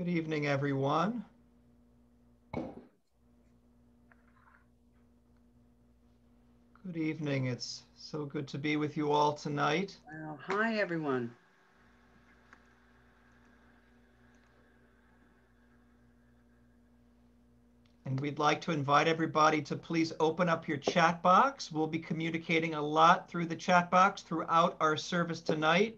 Good evening, everyone. Good evening. It's so good to be with you all tonight. Well, hi everyone. And we'd like to invite everybody to please open up your chat box. We'll be communicating a lot through the chat box throughout our service tonight.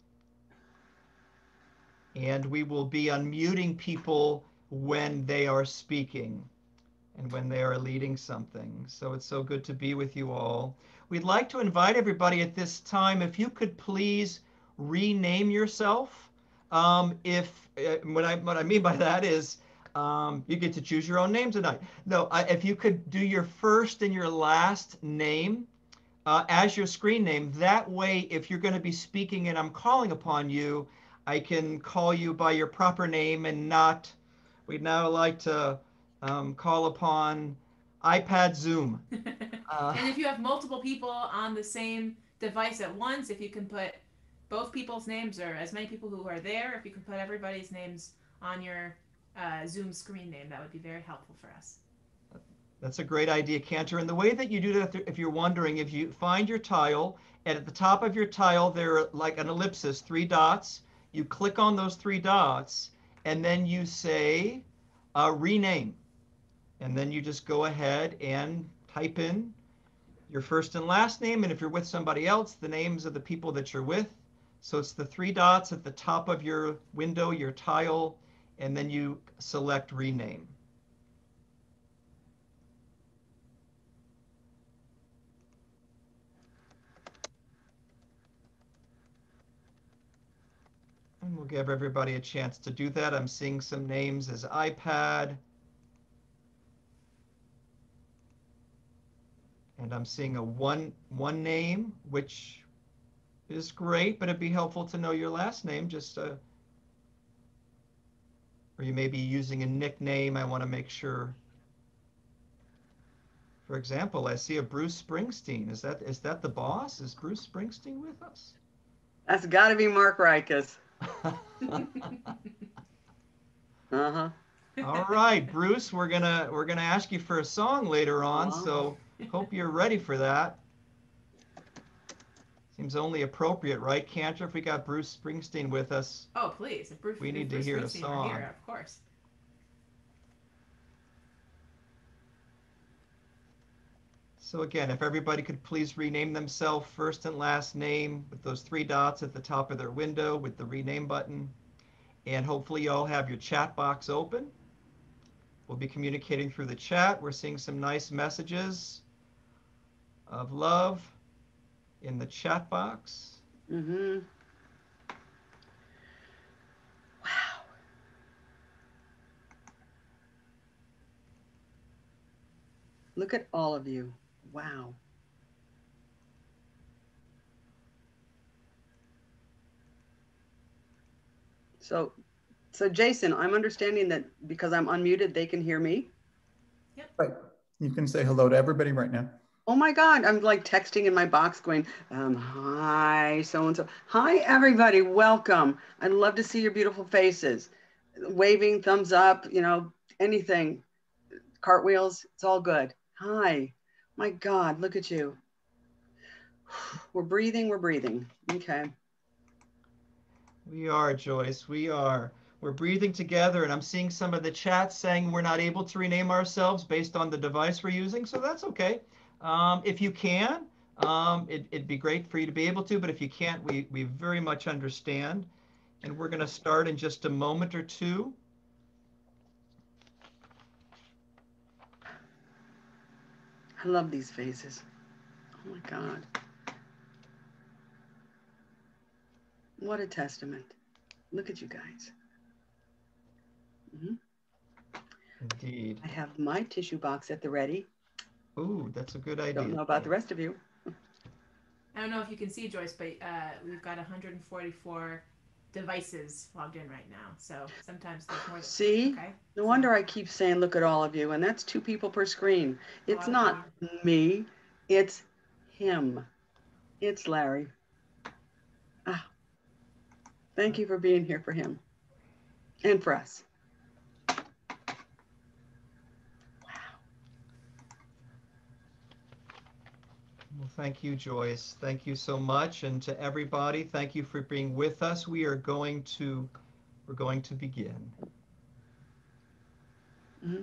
And we will be unmuting people when they are speaking and when they are leading something. So it's so good to be with you all. We'd like to invite everybody at this time, if you could please rename yourself. If what I mean by that is you get to choose your own name tonight. No, if you could do your first and your last name as your screen name. That way, if you're going to be speaking and I'm calling upon you, I can call you by your proper name and not. We'd now like to call upon iPad Zoom. Uh, And if you have multiple people on the same device at once, if you can put both people's names or as many people who are there, if you can put everybody's names on your Zoom screen name, that would be very helpful for us. That's a great idea, Cantor. And the way that you do that, if you're wondering, if you find your tile, and at the top of your tile, there are like an ellipsis, three dots. You click on those three dots, and then you say rename. And then you just go ahead and type in your first and last name. And if you're with somebody else, the names of the people that you're with. So it's the three dots at the top of your window, your tile, and then you select rename. And we'll give everybody a chance to do that. I'm seeing some names as iPad. And I'm seeing a one name, which is great, but it'd be helpful to know your last name, just or you may be using a nickname. I want to make sure. For example, I see a Bruce Springsteen. Is that the boss? Is Bruce Springsteen with us? That's got to be Mark Rikus. Uh-huh. All right, Bruce, we're gonna ask you for a song later on, Oh. so hope you're ready for that. Seems only appropriate, right, Cantor? If we got Bruce Springsteen with us, Oh, please. If Bruce, we if need to Bruce hear a Springsteen were song. here, of course. So again, if everybody could please rename themselves first and last name with those three dots at the top of their window with the rename button. And hopefully you all have your chat box open. We'll be communicating through the chat. We're seeing some nice messages of love in the chat box. Mm-hmm. Wow. Look at all of you. Wow. So, so Jason, I'm understanding that because I'm unmuted, they can hear me. Yep. Right. You can say hello to everybody right now. Oh my God, I'm like texting in my box going, hi, so and so. Hi, everybody, welcome. I'd love to see your beautiful faces. Waving, thumbs up, anything. Cartwheels, it's all good. Hi. My God, look at you. We're breathing, we're breathing. Okay. We are, Joyce. We are. We're breathing together, and I'm seeing some of the chat saying we're not able to rename ourselves based on the device we're using, so that's okay. If you can, it'd be great for you to be able to, but if you can't, we very much understand. And we're going to start in just a moment or two. I love these faces. Oh my God. What a testament. Look at you guys. Mhm. Indeed. I have my tissue box at the ready. Ooh, that's a good Don't idea. know about the rest of you. I don't know if you can see, Joyce, but we've got 144 devices logged in right now. So sometimes there's more. See? Okay. No So, wonder I keep saying, look at all of you. And that's two people per screen. oh, It's I believe not me, it's him. It's Larry. Ah, thank you for being here for him and for us. Well, thank you, Joyce. Thank you so much. And to everybody, thank you for being with us. We're going to begin. Mhm.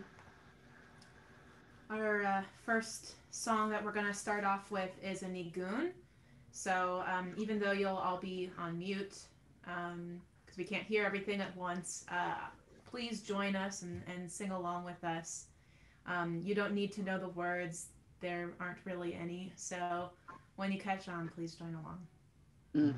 Our first song that we're going to start off with is a Nigun. So even though you'll all be on mute, because we can't hear everything at once, please join us and sing along with us. You don't need to know the words. There aren't really any. So when you catch on, please join along. Mm.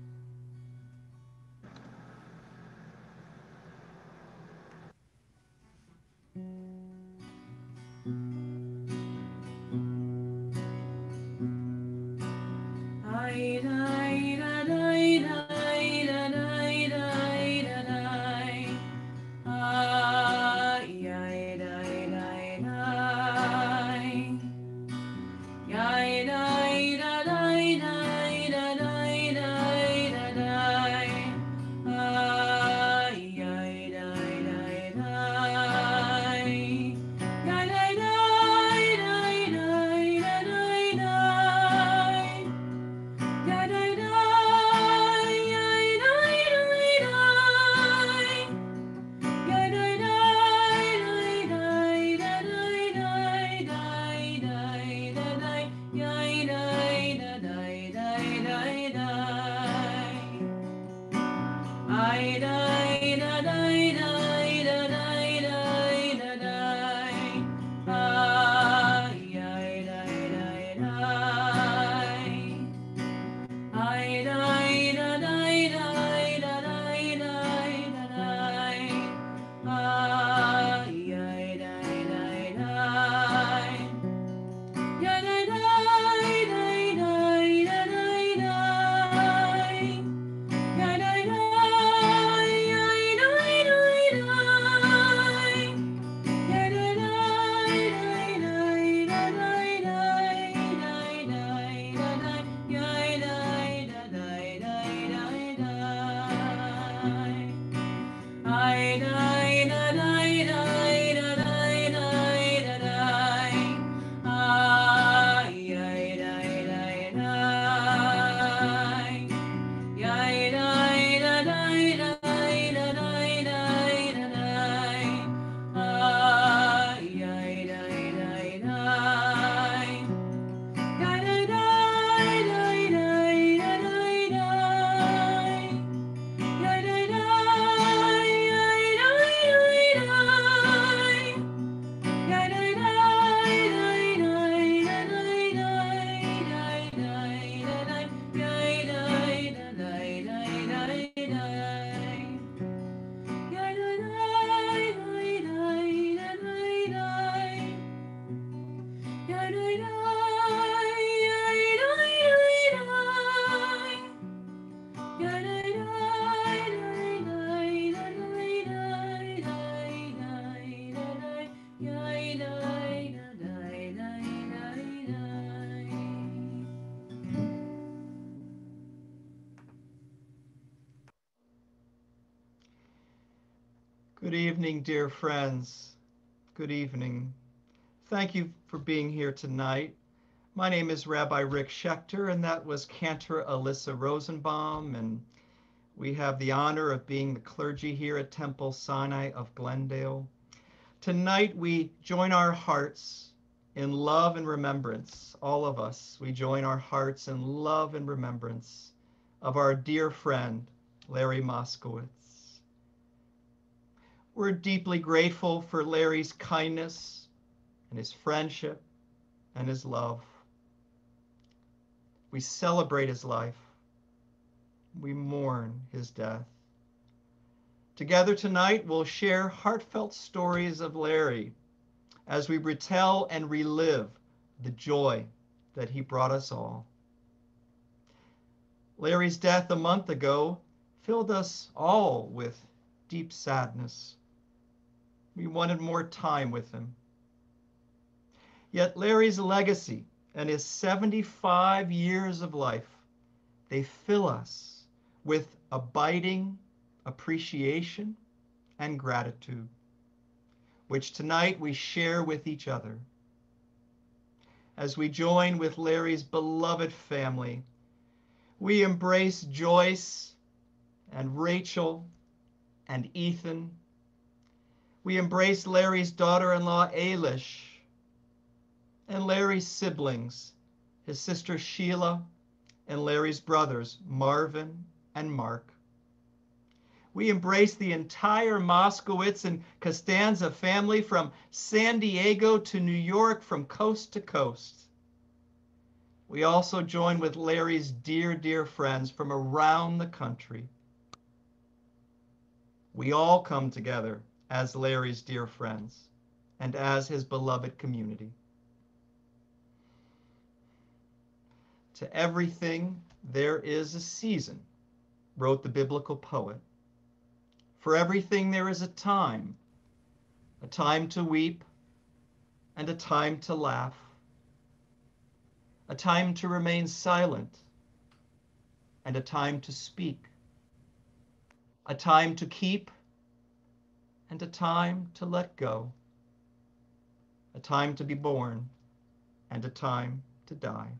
Good evening, dear friends. Good evening. Thank you for being here tonight. My name is Rabbi Rick Schechter, and that was Cantor Alyssa Rosenbaum, and we have the honor of being the clergy here at Temple Sinai of Glendale. Tonight, we join our hearts in love and remembrance, all of us. We join our hearts in love and remembrance of our dear friend, Larry Moskowitz. We're deeply grateful for Larry's kindness and his friendship and his love. We celebrate his life. We mourn his death. Together tonight, we'll share heartfelt stories of Larry as we retell and relive the joy that he brought us all. Larry's death a month ago filled us all with deep sadness. We wanted more time with him. Yet Larry's legacy and his 75 years of life, they fill us with abiding appreciation and gratitude, which tonight we share with each other. as we join with Larry's beloved family. We embrace Joyce and Rachel and Ethan. We embrace Larry's daughter-in-law, Ailish, and Larry's siblings, his sister Sheila, and Larry's brothers, Marvin and Mark. We embrace the entire Moskowitz and Costanza family from San Diego to New York, from coast to coast. We also join with Larry's dear, dear friends from around the country. We all come together as Larry's dear friends and as his beloved community. To everything there is a season, wrote the biblical poet. For everything there is a time to weep and a time to laugh, a time to remain silent and a time to speak, a time to keep and a time to let go, a time to be born and a time to die.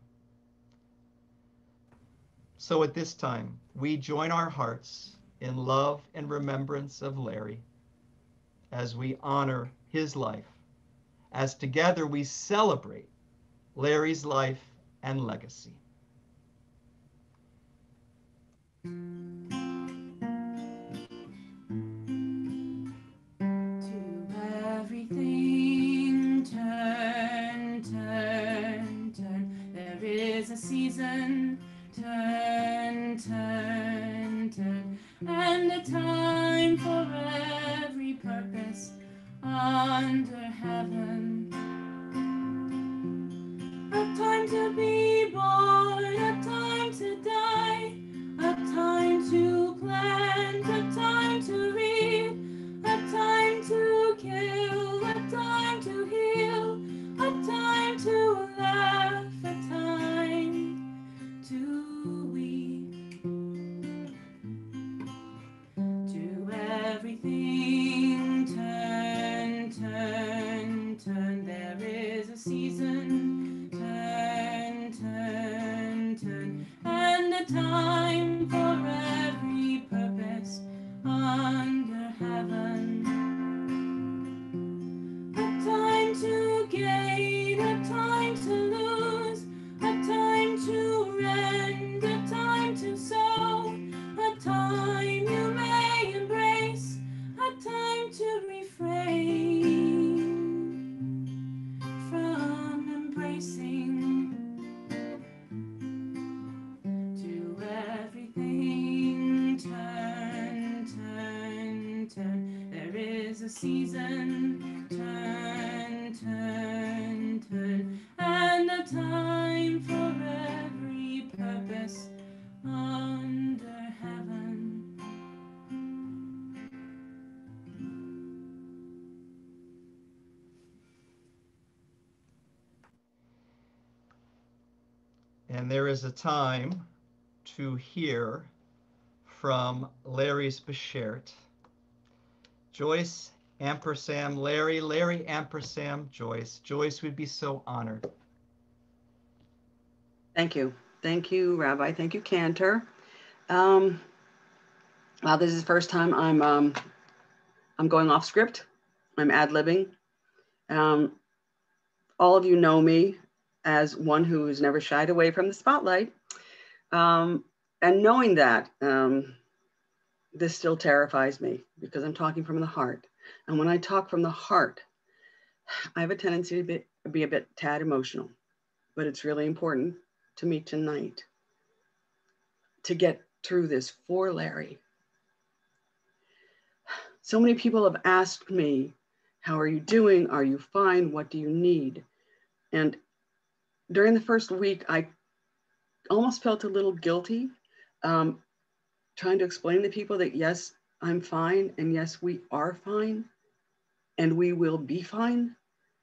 So at this time, we join our hearts in love and remembrance of Larry as we honor his life, as together we celebrate Larry's life and legacy. Everything turn, turn, turn. There is a season, turn, turn, turn. And a time for every purpose under heaven. A time to be born, a time to die, a time to plant, a time to reap, a time to kill, a time to heal, a time to laugh, a time to weep. To everything turn, turn, turn. There is a season, turn, turn, turn. And a time for every purpose under heaven. A time to gain, a time to lose, a time to rend, a time to sow, a time you may embrace, a time to refrain from embracing. To everything turn, turn, turn. There is a season, turn, turn, turn. And a time for every purpose under heaven. And there is a time to hear from Larry's Beshert. Joyce, ampersand Larry, Larry, ampersand Joyce. Joyce would be so honored. Thank you. Thank you, Rabbi. Thank you, Cantor. Wow, this is the first time I'm going off script. I'm ad-libbing. All of you know me as one who has never shied away from the spotlight. And knowing that, this still terrifies me because I'm talking from the heart. And when I talk from the heart, I have a tendency to be a bit tad emotional, but it's really important to me tonight to get through this for Larry. So many people have asked me, how are you doing? Are you fine? What do you need? And during the first week, I almost felt a little guilty, trying to explain to people that yes, I'm fine, and yes, we are fine, and we will be fine.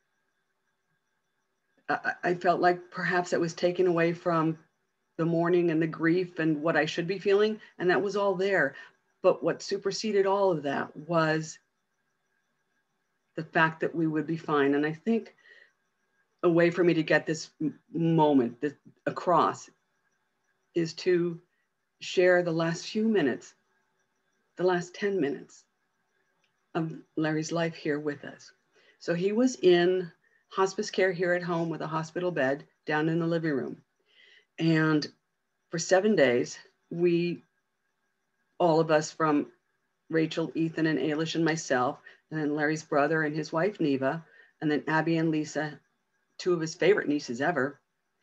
I felt like perhaps it was taken away from the mourning and the grief and what I should be feeling, and that was all there. But what superseded all of that was the fact that we would be fine. And I think a way for me to get this moment across is to share the last few minutes, the last 10 minutes of Larry's life here with us. So he was in hospice care here at home with a hospital bed down in the living room. And for 7 days, all of us from Rachel, Ethan, and Ailish and myself, and then Larry's brother and his wife, Neva, and then Abby and Lisa, two of his favorite nieces ever,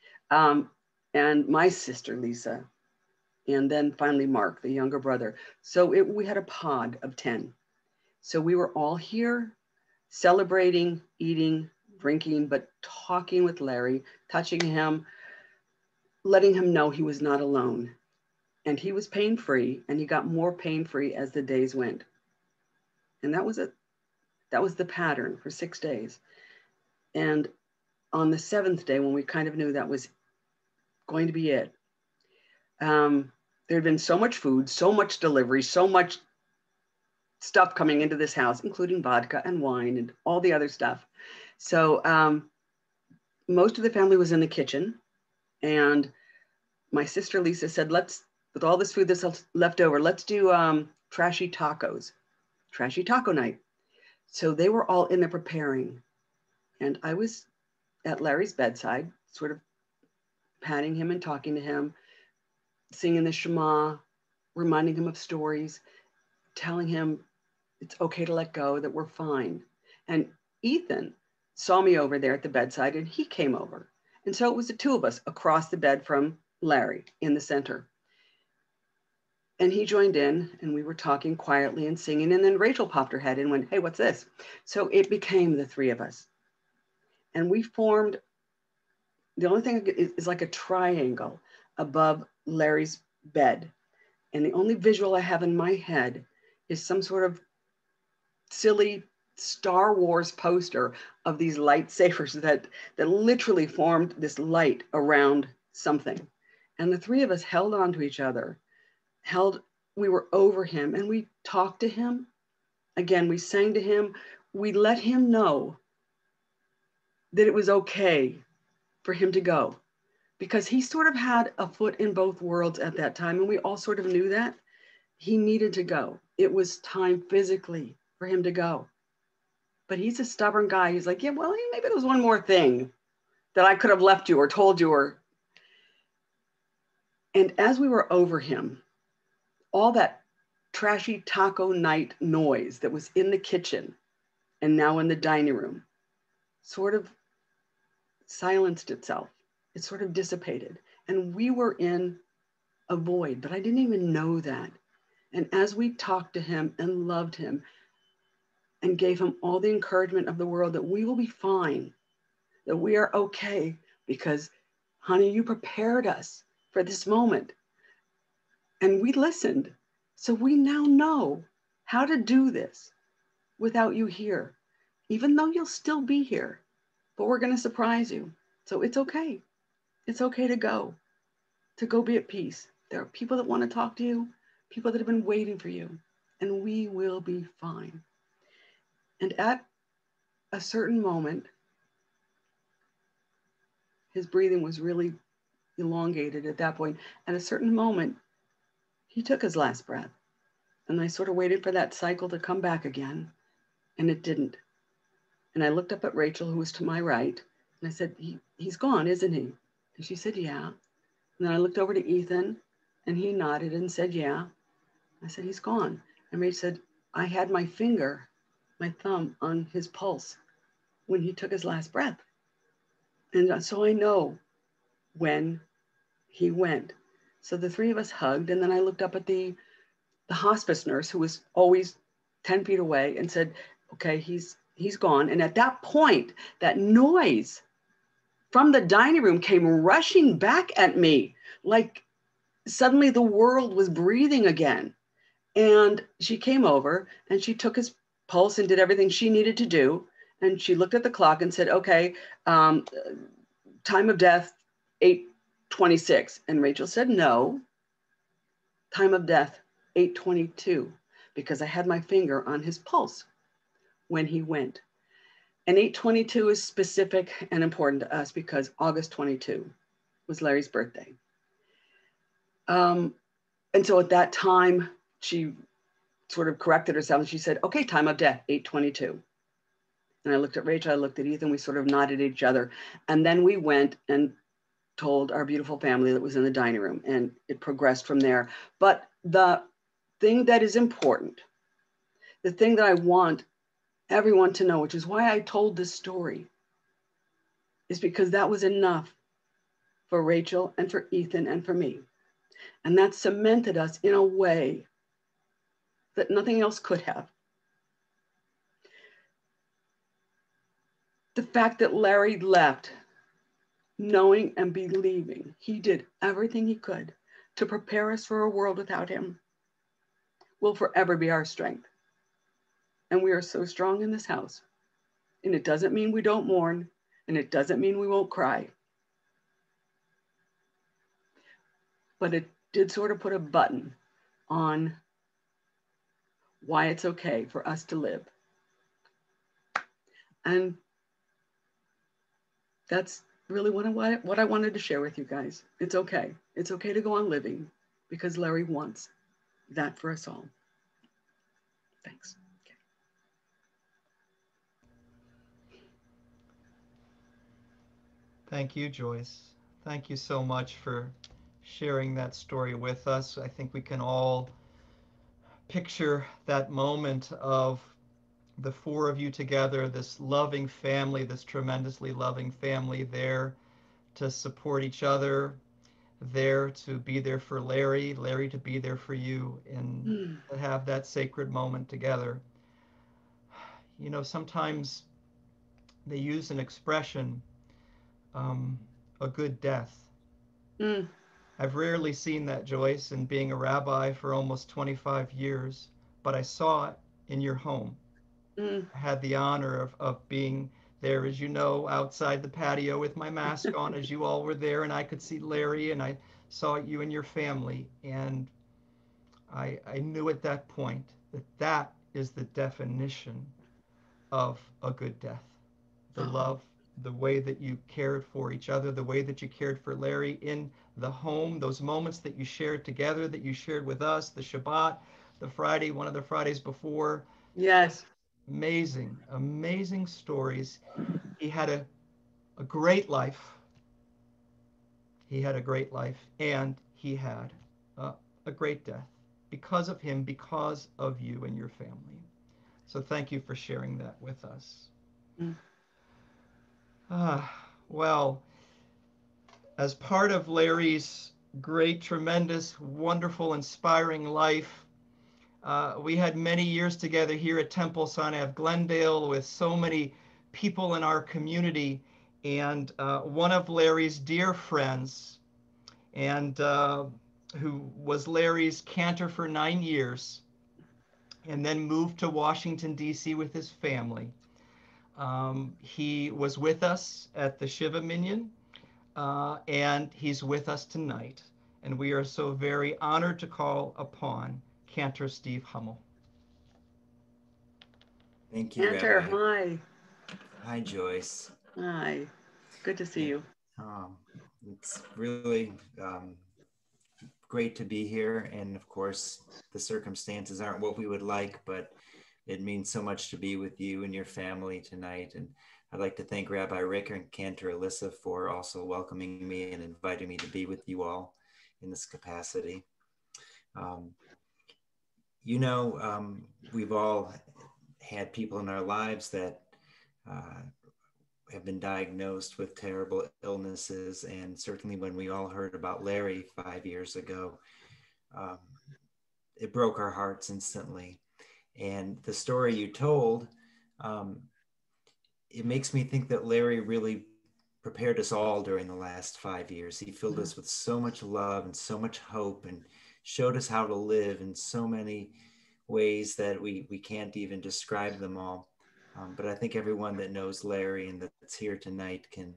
and my sister, Lisa, and then finally Mark, the younger brother. So we had a pod of 10. So we were all here celebrating, eating, drinking, but talking with Larry, touching him, letting him know he was not alone. And he was pain-free, and he got more pain-free as the days went. And that was the pattern for 6 days. And on the 7th day, when we kind of knew that was going to be it, there had been so much food, so much delivery, so much stuff coming into this house, including vodka and wine and all the other stuff. So most of the family was in the kitchen, and my sister Lisa said, with all this food that's left over, let's do trashy taco night. So they were all in there preparing. And I was at Larry's bedside, sort of patting him and talking to him, singing the Shema, reminding him of stories, telling him it's okay to let go, that we're fine. And Ethan saw me over there at the bedside, and he came over. And so it was the two of us across the bed from Larry in the center. And he joined in, and we were talking quietly and singing. And then Rachel popped her head in and went, hey, what's this? So it became the three of us. And we formed, the only thing is like a triangle above Larry's bed. And the only visual I have in my head is some sort of silly Star Wars poster of these lightsabers that literally formed this light around something. And the three of us held on to each other, we were over him, and we talked to him. Again, we sang to him. We let him know that it was okay for him to go, because he sort of had a foot in both worlds at that time. And we all sort of knew that he needed to go. It was time physically for him to go. But he's a stubborn guy. He's like, yeah, well, maybe there was one more thing that I could have left you or told you. And as we were over him, all that trashy taco night noise that was in the kitchen and now in the dining room sort of silenced itself. It sort of dissipated. And we were in a void, but I didn't even know that. And as we talked to him and loved him and gave him all the encouragement of the world that we will be fine, that we are okay, because, honey, you prepared us for this moment. And we listened. So we now know how to do this without you here, even though you'll still be here, but we're going to surprise you. So it's okay. It's okay to go be at peace. There are people that want to talk to you, people that have been waiting for you, and we will be fine. And at a certain moment, his breathing was really elongated at that point. At a certain moment, he took his last breath. And I sort of waited for that cycle to come back again, and it didn't. And I looked up at Rachel, who was to my right, and I said, he's gone, isn't he? And she said, yeah. And then I looked over to Ethan, and he nodded and said, yeah. I said, he's gone. And Rachel said, I had my thumb on his pulse when he took his last breath. And so I know when he went. So the three of us hugged, and then I looked up at the hospice nurse, who was always 10 feet away, and said, okay, he's gone. And at that point, that noise from the dining room came rushing back at me, like suddenly the world was breathing again. And she came over and she took his pulse and did everything she needed to do. And she looked at the clock and said, okay, time of death, 8:26. And Rachel said, no, time of death, 8:22, because I had my finger on his pulse when he went. And 8/22 is specific and important to us because August 22 was Larry's birthday. And so at that time, she sort of corrected herself and she said, okay, time of death, 8/22. And I looked at Rachel, I looked at Ethan, we sort of nodded at each other. And then we went and told our beautiful family that was in the dining room, and it progressed from there. But the thing that is important, the thing that I want everyone to know, which is why I told this story, is because that was enough for Rachel and for Ethan and for me. And that cemented us in a way that nothing else could have. The fact that Larry left knowing and believing he did everything he could to prepare us for a world without him will forever be our strength. And we are so strong in this house. And it doesn't mean we don't mourn, and it doesn't mean we won't cry. But it did sort of put a button on why it's okay for us to live. And that's really what I wanted to share with you guys. It's okay. It's okay to go on living because Larry wants that for us all. Thanks. Okay. Thank you, Joyce. Thank you so much for sharing that story with us. I think we can all picture that moment of the four of you together, this loving family, this tremendously loving family there to support each other, there to be there for Larry, Larry to be there for you, and to have that sacred moment together. You know, sometimes they use an expression, a good death. I've rarely seen that, Joyce, and being a rabbi for almost 25 years, but I saw it in your home. I had the honor of being there, as you know, outside the patio with my mask on as you all were there, and I could see Larry, and I saw you and your family, and I knew at that point that that is the definition of a good death. The love, the way that you cared for each other, the way that you cared for Larry in the home, those moments that you shared together, that you shared with us, the Shabbat, the Friday, one of the Fridays before. Yes. Amazing, amazing stories. He had a great life. He had a great life, and he had a great death because of him, because of you and your family. So thank you for sharing that with us. Well, as part of Larry's great, tremendous, wonderful, inspiring life, we had many years together here at Temple Sinai of Glendale with so many people in our community. And one of Larry's dear friends, and who was Larry's cantor for 9 years, and then moved to Washington, D.C. with his family. He was with us at the Shiva Minyan, and he's with us tonight. And we are so very honored to call upon Cantor Steve Hummel. Thank you, Cantor, Rabbi. hi. Hi, Joyce. Hi. Good to see you. It's really great to be here. And of course, the circumstances aren't what we would like, but it means so much to be with you and your family tonight. And I'd like to thank Rabbi Rick and Cantor Alyssa for also welcoming me and inviting me to be with you all in this capacity. We've all had people in our lives that have been diagnosed with terrible illnesses. And certainly when we all heard about Larry 5 years ago, it broke our hearts instantly. And the story you told, it makes me think that Larry really prepared us all during the last 5 years. He filled us with so much love and so much hope and showed us how to live in so many ways that we can't even describe them all. But I think everyone that knows Larry and that's here tonight can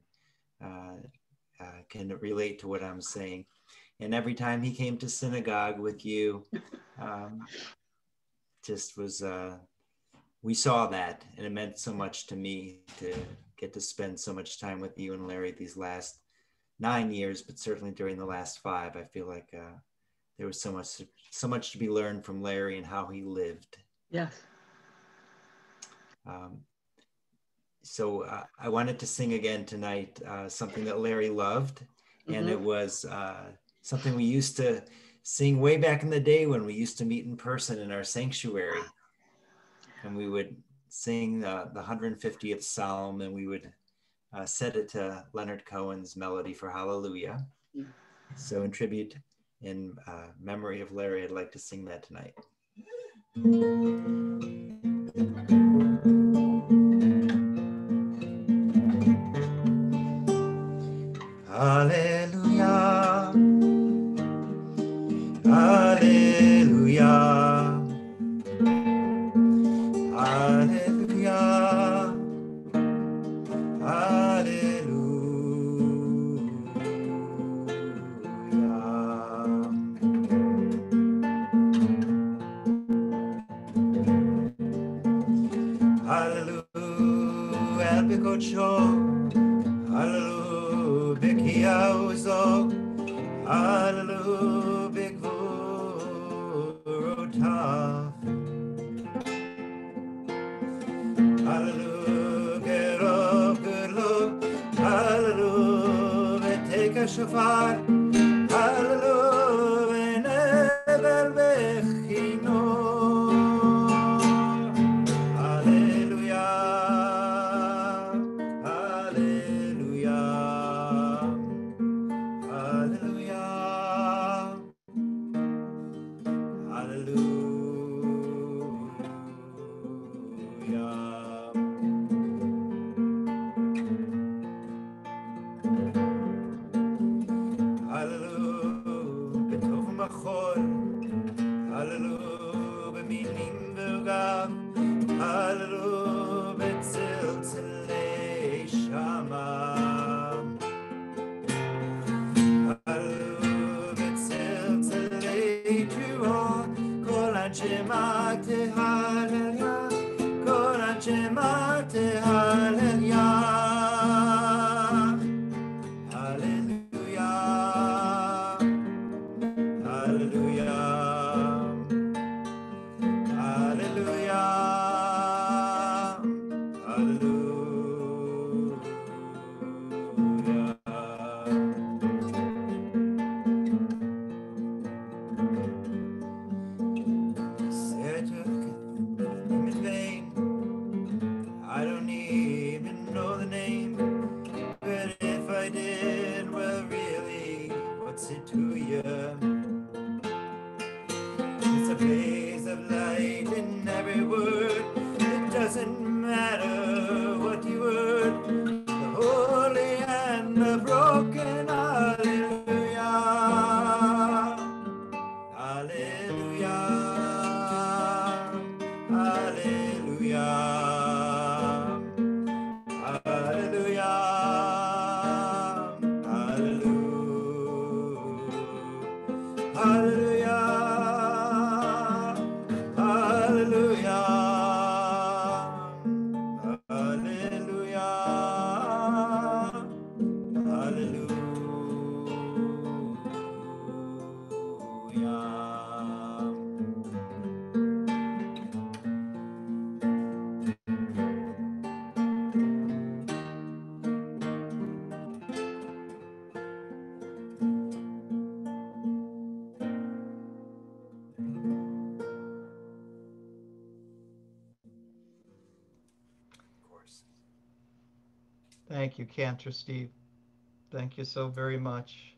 relate to what I'm saying. And every time he came to synagogue with you, just was we saw that, and it meant so much to me to get to spend so much time with you and Larry these last 9 years, but certainly during the last 5. I feel like there was so much to be learned from Larry and how he lived. Yes. So I wanted to sing again tonight something that Larry loved, and it was something we used to sing way back in the day when we used to meet in person in our sanctuary. And we would sing the 150th Psalm, and we would set it to Leonard Cohen's Melody for Hallelujah. So in tribute, in memory of Larry, I'd like to sing that tonight. Hallelujah, hallelujah, hallelujah, hallelujah. Hallelujah, Bikocho, Hallelujah, Bikiauzo, Hallelujah, Bigvorota, Hallelujah, get up, good look, Hallelujah, take a shofar, Hallelujah, never bechino. Thank you, Cantor Steve. Thank you so very much.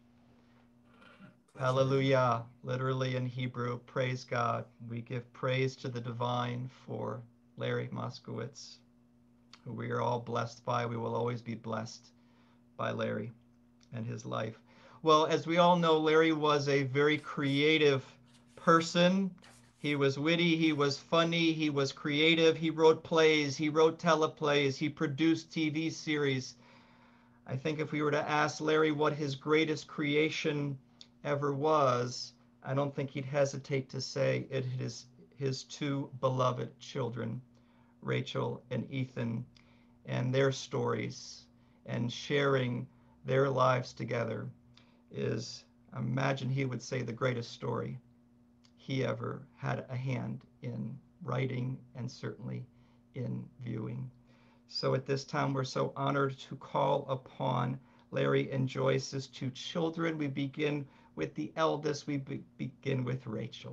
Hallelujah, literally in Hebrew, praise God. We give praise to the divine for Larry Moskowitz, who we are all blessed by. We will always be blessed by Larry and his life. Well, as we all know, Larry was a very creative person. He was witty, he was funny, he was creative, he wrote plays, he wrote teleplays, he produced TV series. I think if we were to ask Larry what his greatest creation ever was, I don't think he'd hesitate to say it is his 2 beloved children, Rachel and Ethan and their stories and sharing their lives together is, imagine he would say, the greatest story he ever had a hand in writing and certainly in viewing. So at this time, we're so honored to call upon Larry and Joyce's two children. We begin with the eldest. We begin with Rachel.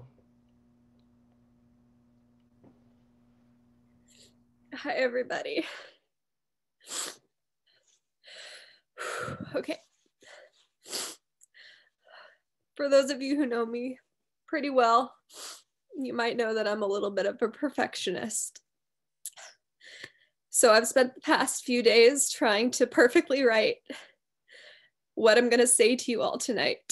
Hi, everybody. Okay. For those of you who know me pretty well, you might know that I'm a little bit of a perfectionist. So I've spent the past few days trying to perfectly write what I'm going to say to you all tonight.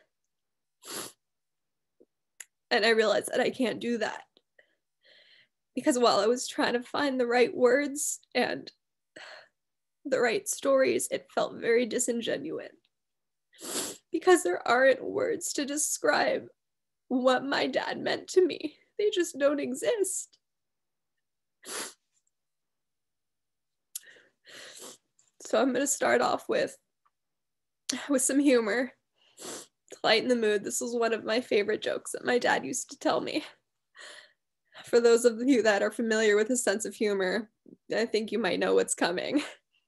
And I realized that I can't do that. Because while I was trying to find the right words and the right stories, it felt very disingenuous. Because there aren't words to describe what my dad meant to me. They just don't exist. So I'm going to start off with some humor to lighten the mood. This was one of my favorite jokes that my dad used to tell me. For those of you that are familiar with his sense of humor, I think you might know what's coming.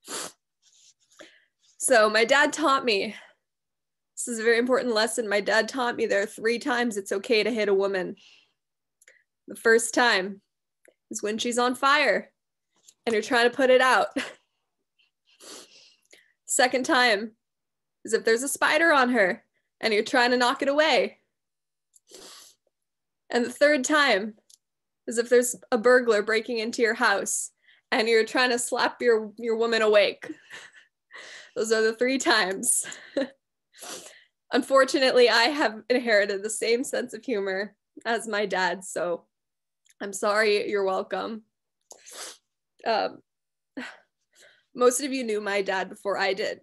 So my dad taught me, this is a very important lesson. My dad taught me there are 3 times it's okay to hit a woman. The first time is when she's on fire and you're trying to put it out. Second time is if there's a spider on her and you're trying to knock it away. And the third time is if there's a burglar breaking into your house and you're trying to slap your woman awake. Those are the 3 times. Unfortunately, I have inherited the same sense of humor as my dad, so I'm sorry, you're welcome. Most of you knew my dad before I did.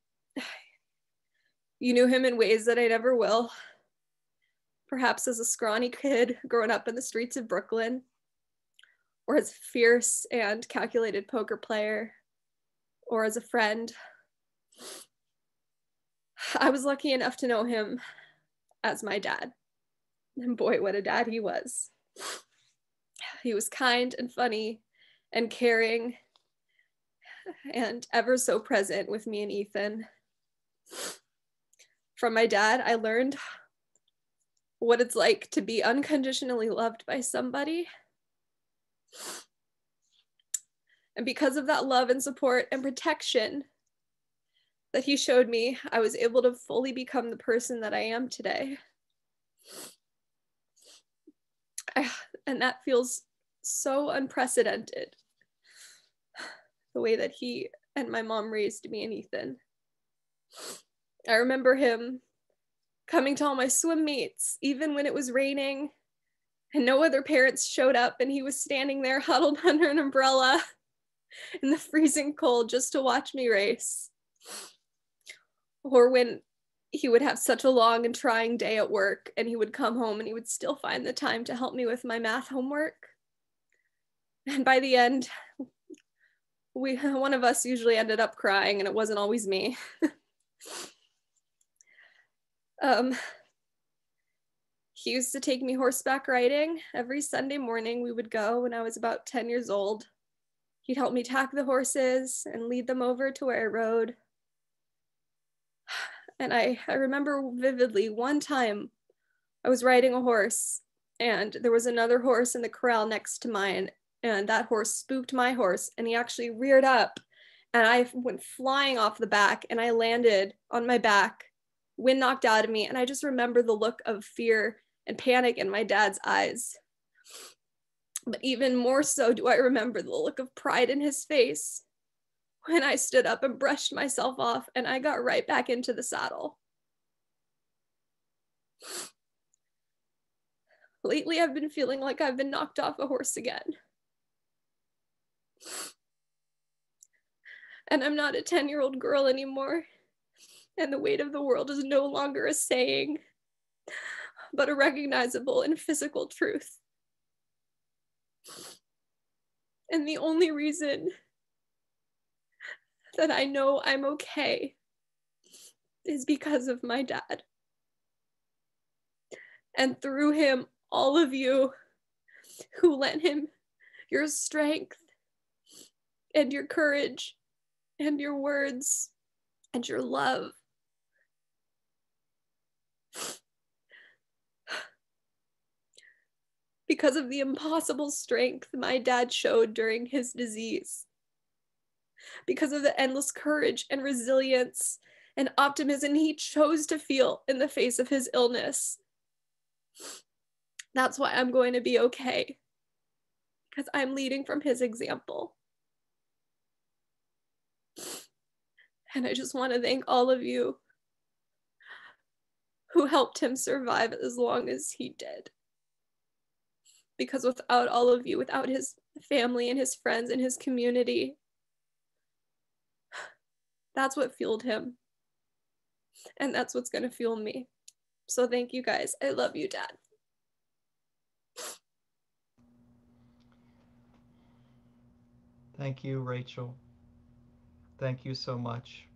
You knew him in ways that I never will. Perhaps as a scrawny kid growing up in the streets of Brooklyn, or as a fierce and calculated poker player, or as a friend. I was lucky enough to know him as my dad. And boy, what a dad he was. He was kind and funny and caring and ever so present with me and Ethan. From my dad, I learned what it's like to be unconditionally loved by somebody. And because of that love and support and protection that he showed me, I was able to fully become the person that I am today. And that feels so unprecedented, the way that he and my mom raised me and Ethan. I remember him coming to all my swim meets, even when it was raining and no other parents showed up, and he was standing there huddled under an umbrella in the freezing cold just to watch me race. Or when he would have such a long and trying day at work and he would come home and he would still find the time to help me with my math homework. And by the end, one of us usually ended up crying, and it wasn't always me. He used to take me horseback riding. Every Sunday morning we would go when I was about 10 years old. He'd help me tack the horses and lead them over to where I rode. And I remember vividly one time I was riding a horse and there was another horse in the corral next to mine, and that horse spooked my horse and he actually reared up and I went flying off the back and I landed on my back, wind knocked out of me. And I just remember the look of fear and panic in my dad's eyes. But even more so do I remember the look of pride in his face when I stood up and brushed myself off and I got right back into the saddle. Lately, I've been feeling like I've been knocked off a horse again. And I'm not a 10-year-old girl anymore. And the weight of the world is no longer a saying, but a recognizable and physical truth. And the only reason that I know I'm okay is because of my dad. And through him, all of you who lent him your strength and your courage and your words and your love. Because of the impossible strength my dad showed during his disease. Because of the endless courage and resilience and optimism he chose to feel in the face of his illness. That's why I'm going to be okay. Because I'm leading from his example. And I just want to thank all of you who helped him survive as long as he did. Because without all of you, without his family and his friends and his community, that's what fueled him. And that's what's going to fuel me. So thank you guys. I love you, Dad. Thank you, Rachel. Thank you so much.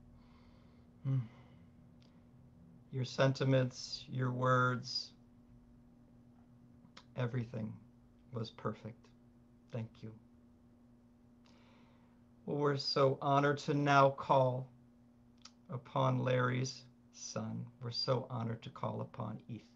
Your sentiments, your words, everything was perfect. Thank you. Well, we're so honored to now call upon Larry's son. We're so honored to call upon Ethan.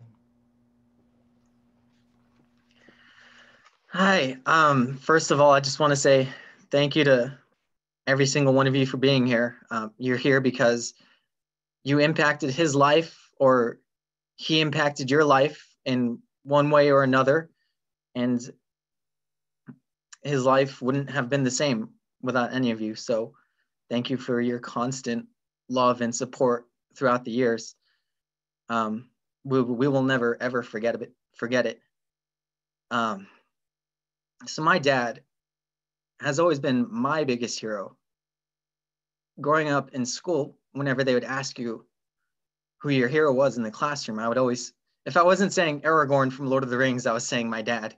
Hi. First of all, I just want to say thank you to every single one of you for being here. You're here because you impacted his life, or he impacted your life in one way or another, and his life wouldn't have been the same without any of you. So thank you for your constant love and support throughout the years. We will never, ever forget it. So my dad has always been my biggest hero. Growing up in school, whenever they would ask you who your hero was in the classroom, I would always, if I wasn't saying Aragorn from Lord of the Rings, I was saying my dad.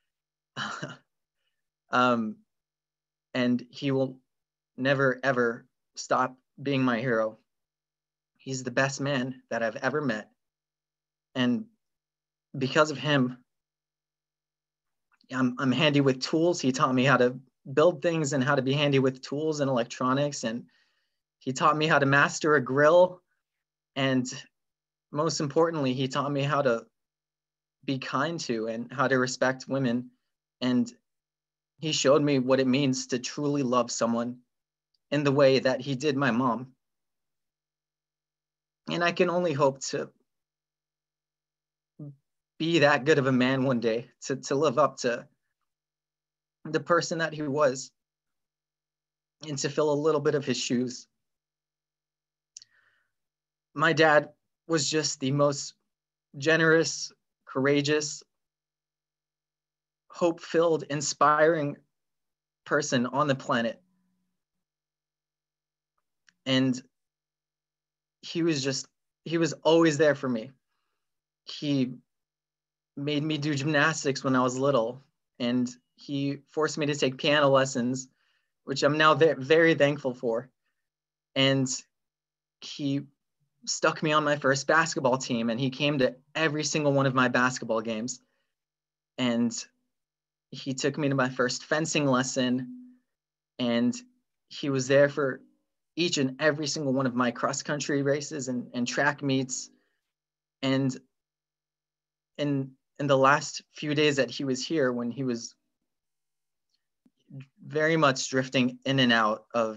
And he will never, ever stop being my hero. He's the best man that I've ever met. And because of him, I'm handy with tools. He taught me how to build things and how to be handy with tools and electronics. And he taught me how to master a grill. And most importantly, he taught me how to be kind to and how to respect women. And he showed me what it means to truly love someone in the way that he did my mom. And I can only hope to be that good of a man one day, to live up to the person that he was and to fill a little bit of his shoes. My dad was just the most generous, courageous, hope-filled, inspiring person on the planet. And he was always there for me. He made me do gymnastics when I was little, and he forced me to take piano lessons, which I'm now very thankful for. And he stuck me on my first basketball team, and he came to every single one of my basketball games. And he took me to my first fencing lesson, and he was there for each and every single one of my cross-country races and track meets. And in the last few days that he was here, when he was very much drifting in and out of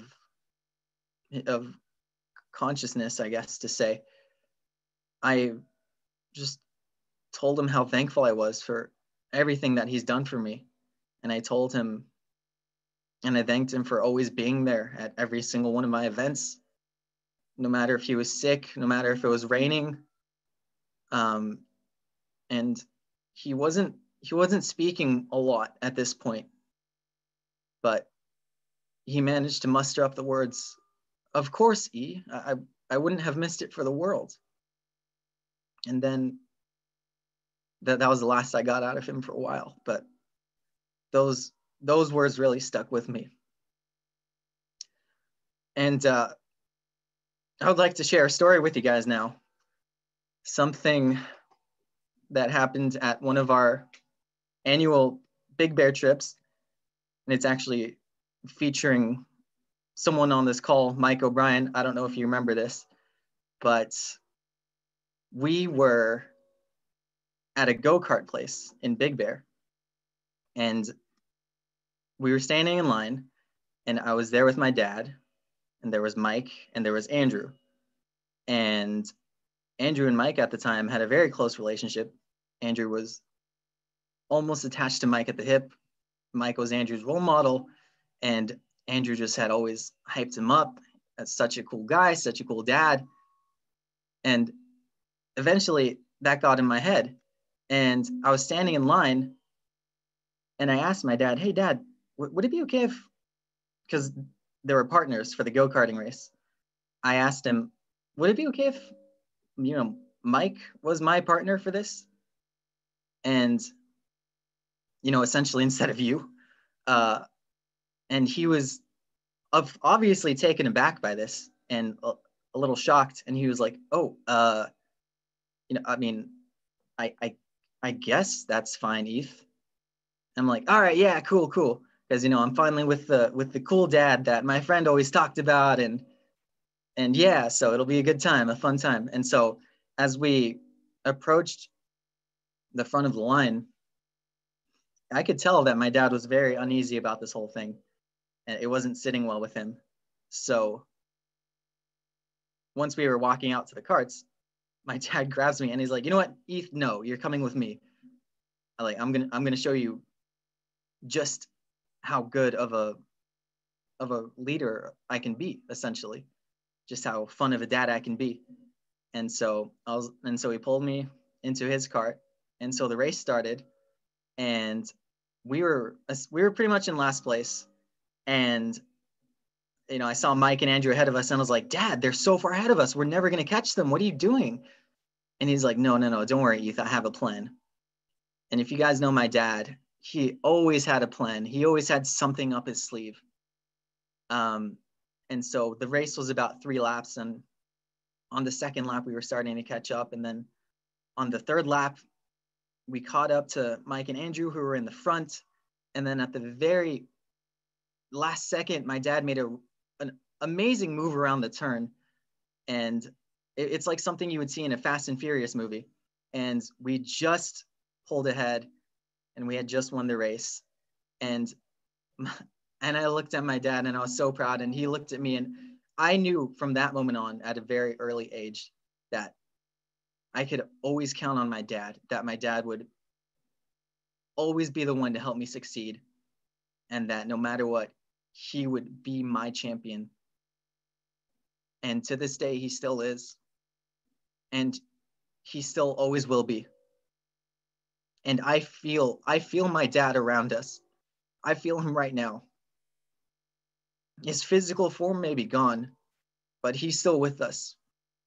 consciousness, I guess to say, I just told him how thankful I was for everything that he's done for me. And I told him, and I thanked him for always being there at every single one of my events, no matter if he was sick, no matter if it was raining. And he wasn't speaking a lot at this point, but he managed to muster up the words, "Of course, E, I wouldn't have missed it for the world." And then that was the last I got out of him for a while. But those those words really stuck with me. And I would like to share a story with you guys now. Something that happened at one of our annual Big Bear trips. And it's actually featuring someone on this call, Mike O'Brien. I don't know if you remember this, but we were at a go-kart place in Big Bear. And we were standing in line, and I was there with my dad, and there was Mike, and there was Andrew. And Andrew and Mike at the time had a very close relationship. Andrew was almost attached to Mike at the hip. Mike was Andrew's role model, and Andrew just had always hyped him up as such a cool guy, such a cool dad. And eventually that got in my head. And I was standing in line, and I asked my dad, hey, Dad, would it be okay if, because there were partners for the go-karting race, I asked him, would it be okay if, Mike was my partner for this? And, essentially instead of you. And he was obviously taken aback by this and a little shocked. And he was like, oh, I guess that's fine, Eth. I'm like, all right, yeah, cool. Because, I'm finally with the cool dad that my friend always talked about. And yeah, so it'll be a good time, a fun time. And so as we approached the front of the line, I could tell that my dad was very uneasy about this whole thing, and it wasn't sitting well with him. So once we were walking out to the carts, my dad grabs me and he's like, you know what, Eth, no, you're coming with me. I'm gonna show you just how good of a leader I can be, essentially, just how fun of a dad I can be. And so he pulled me into his cart, and so the race started, and we were pretty much in last place. And I saw Mike and Andrew ahead of us, and I was like, Dad, they're so far ahead of us, we're never gonna catch them. What are you doing? And he's like, no, don't worry, Eth, I have a plan. And if you guys know my dad, he always had a plan. He always had something up his sleeve. And so the race was about 3 laps, and on the second lap, we were starting to catch up. And then on the third lap, we caught up to Mike and Andrew, who were in the front. And then at the very last second, my dad made an amazing move around the turn. And it's like something you would see in a Fast and Furious movie. And we just pulled ahead, and we had just won the race. And I looked at my dad, and I was so proud. And he looked at me, and I knew from that moment on, at a very early age, that I could always count on my dad, that my dad would always be the one to help me succeed, and that no matter what, he would be my champion. And to this day, he still is. And he still always will be. And I feel my dad around us. I feel him right now. His physical form may be gone, but he's still with us.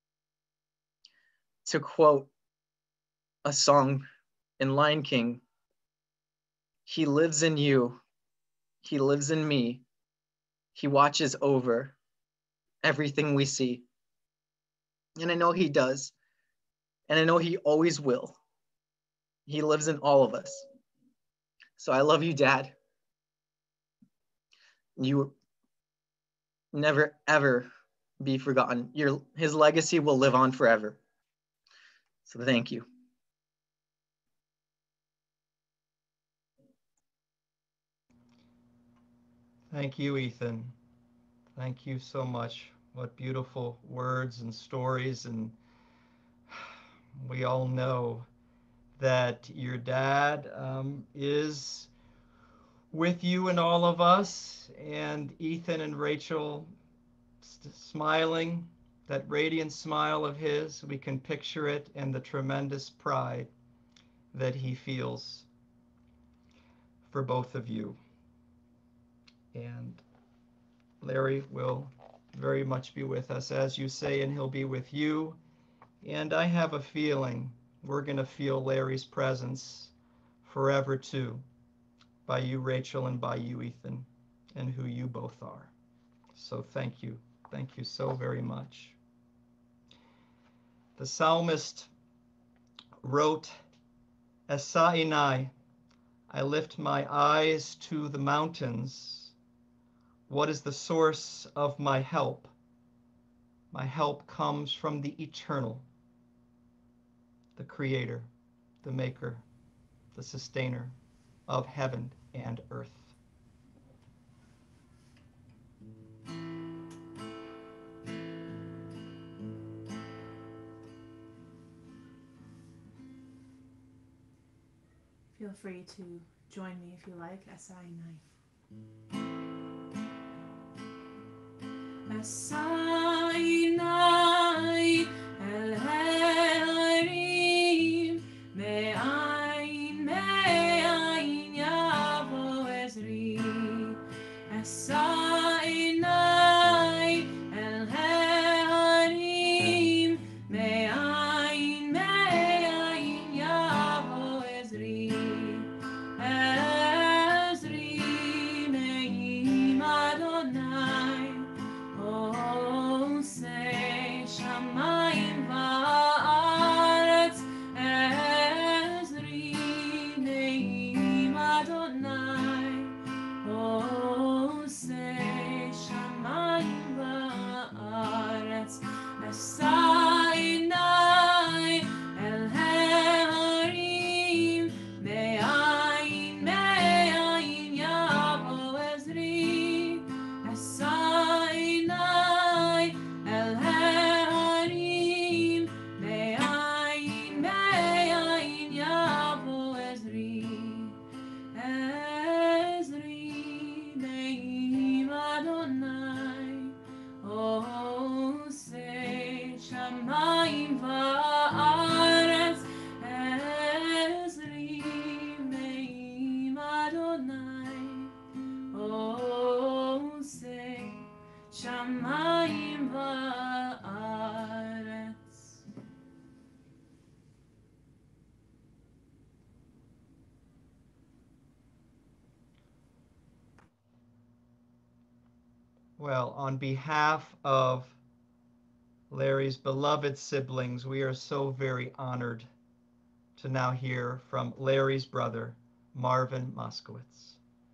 To quote a song in Lion King, he lives in you. He lives in me. He watches over everything we see. And I know he does. And I know he always will. He lives in all of us. So I love you, Dad. You never, ever be forgotten. His legacy will live on forever. So thank you. Thank you, Ethan. Thank you so much. What beautiful words and stories. And we all know that your dad is with you and all of us, and Ethan and Rachel smiling, that radiant smile of his, we can picture it, and the tremendous pride that he feels for both of you. And Larry will very much be with us, as you say, and he'll be with you. And I have a feeling we're going to feel Larry's presence forever too. by you, Rachel, and by you, Ethan, and who you both are. So thank you. Thank you so very much. The psalmist wrote, Esainai, I lift my eyes to the mountains. What is the source of my help? My help comes from the eternal, the creator, the maker, the sustainer of heaven and earth. Feel free to join me if you like. Esainai. Esainai el Elohim me'ain yavo ezri. Esainai el Elohim me'ain yavo ezri. Ezri me'im Adonai. Oh, say Shamayim va'aretz, Ezri me'im Adonai. Oh, say Shamayim va'aretz, Esainai el Elohim, me'ayin yavo Ezri. Esainai el Elohim, me'ayin yavo Ezri. Ezri me'im Adonai. Oh, say Shamayim va'aretz, Ezri me'im Adonai. Oh, say Shamayim va'aretz. Well, on behalf of Larry's beloved siblings, we are so very honored to now hear from Larry's brother, Marvin Moskowitz.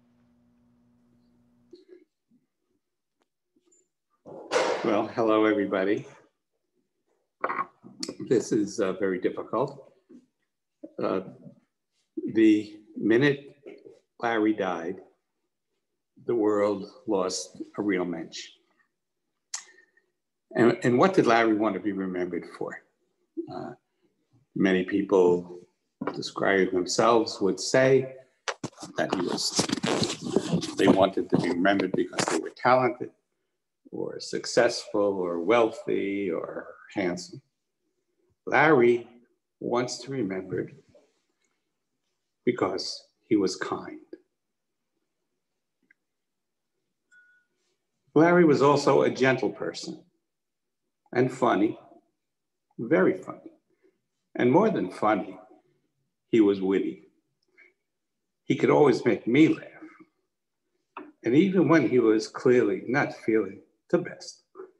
Well, hello, everybody. This is very difficult. The minute Larry died, the world lost a real mensch. And what did Larry want to be remembered for? Many people describing themselves would say that they wanted to be remembered because they were talented or successful or wealthy or handsome. Larry wants to be remembered because he was kind. Larry was also a gentle person and funny, very funny. And more than funny, he was witty. He could always make me laugh. And even when he was clearly not feeling the best.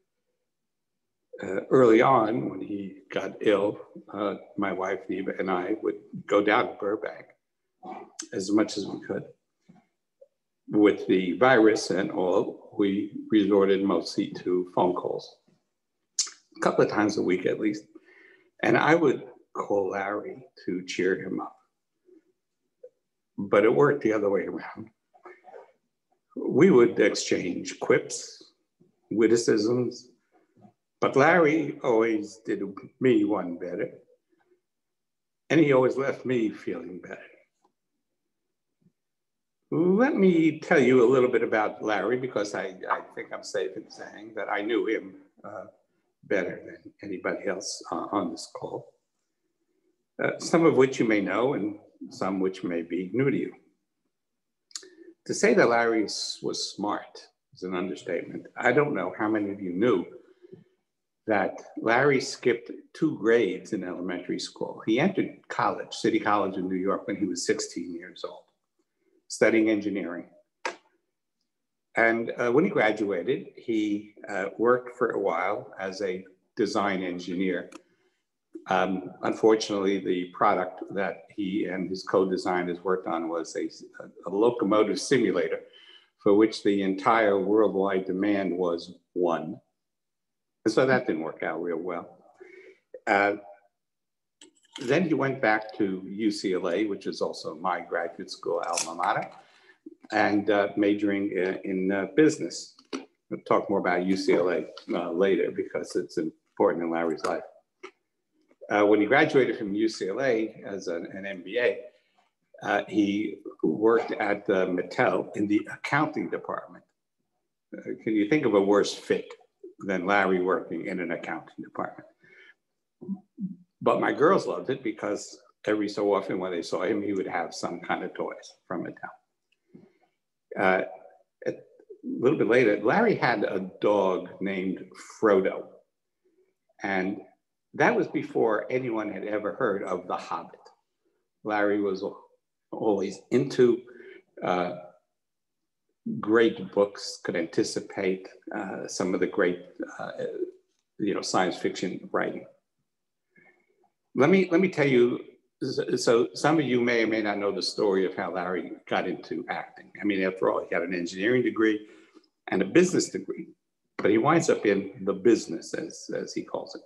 Early on, when he got ill, my wife Neva and I would go down to Burbank as much as we could. With the virus and all, we resorted mostly to phone calls, a couple of times a week at least. And I would call Larry to cheer him up. But it worked the other way around. We would exchange quips, witticisms, but Larry always did me one better. And he always left me feeling better. Let me tell you a little bit about Larry, because I think I'm safe in saying that I knew him better than anybody else on this call. Some of which you may know and some which may be new to you. To say that Larry was smart is an understatement. I don't know how many of you knew that Larry skipped 2 grades in elementary school. He entered college, City College in New York, when he was 16 years old. studying engineering. And when he graduated, he worked for a while as a design engineer. Unfortunately, the product that he and his co-designers worked on was a locomotive simulator for which the entire worldwide demand was one. And so that didn't work out real well. Then he went back to UCLA, which is also my graduate school alma mater, and majoring in business. We'll talk more about UCLA later because it's important in Larry's life. When he graduated from UCLA as an MBA, he worked at Mattel in the accounting department. Can you think of a worse fit than Larry working in an accounting department? But my girls loved it because every so often when they saw him, he would have some kind of toys from Mattel. A little bit later, Larry had a dog named Frodo. And that was before anyone had ever heard of The Hobbit. Larry was always into great books, could anticipate some of the great science fiction writing. Let me tell you, so some of you may or may not know the story of how Larry got into acting. I mean, after all, he had an engineering degree and a business degree, but he winds up in the business, as he calls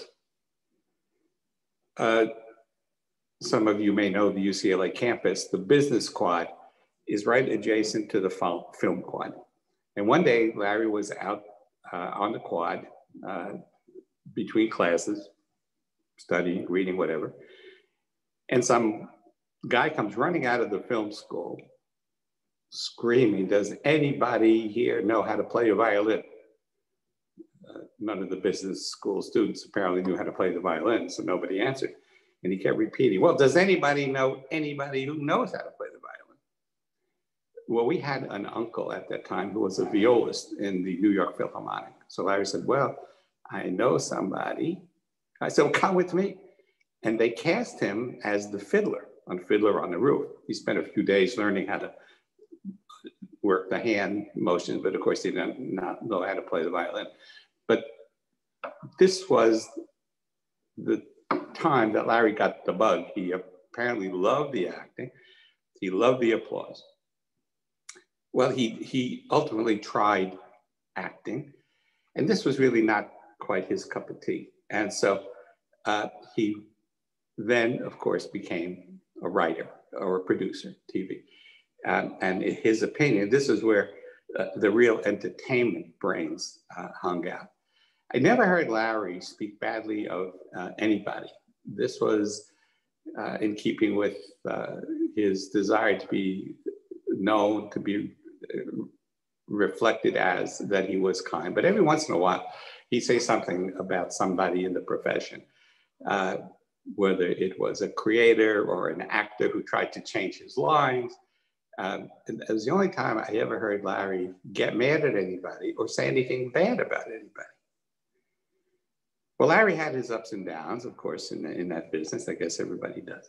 it. Some of you may know the UCLA campus. The business quad is right adjacent to the film quad. And one day, Larry was out on the quad between classes, studying, reading, whatever. And some guy comes running out of the film school screaming, "Does anybody here know how to play a violin?" None of the business school students apparently knew how to play the violin, so nobody answered. And he kept repeating, "Well, does anybody know anybody who knows how to play the violin?" Well, we had an uncle at that time who was a violist in the New York Philharmonic. So Larry said, "Well, I know somebody." I said, "Well, come with me." And they cast him as the fiddler on Fiddler on the Roof. He spent a few days learning how to work the hand motions, but of course he did not know how to play the violin. But this was the time that Larry got the bug. He apparently loved the acting. He loved the applause. Well, he ultimately tried acting, and this was really not quite his cup of tea. And so he then, of course, became a writer or a producer, TV. And in his opinion, this is where the real entertainment brains hung out. I never heard Larry speak badly of anybody. This was in keeping with his desire to be known, to be reflected as that he was kind. But every once in a while, he'd say something about somebody in the profession, whether it was a creator or an actor who tried to change his lines. And it was the only time I ever heard Larry get mad at anybody or say anything bad about anybody. Well, Larry had his ups and downs, of course, in that business. I guess everybody does.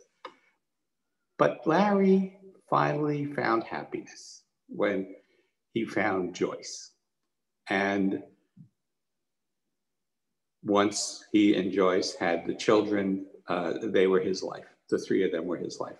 But Larry finally found happiness when he found Joyce. And once he and Joyce had the children, they were his life. The three of them were his life.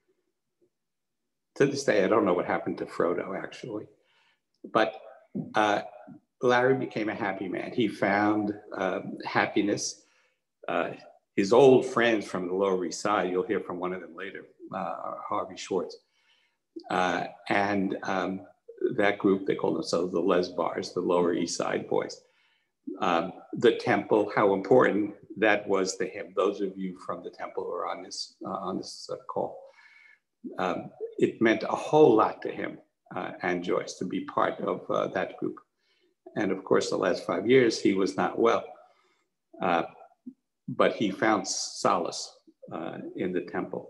To this day, I don't know what happened to Frodo, actually. But Larry became a happy man. He found happiness. His old friends from the Lower East Side, you'll hear from one of them later, Harvey Schwartz. And that group, they call themselves the Les Bars, the Lower East Side boys. The temple, how important that was to him. Those of you from the temple who are on this call. It meant a whole lot to him and Joyce to be part of that group. And of course, the last 5 years, he was not well, but he found solace in the temple.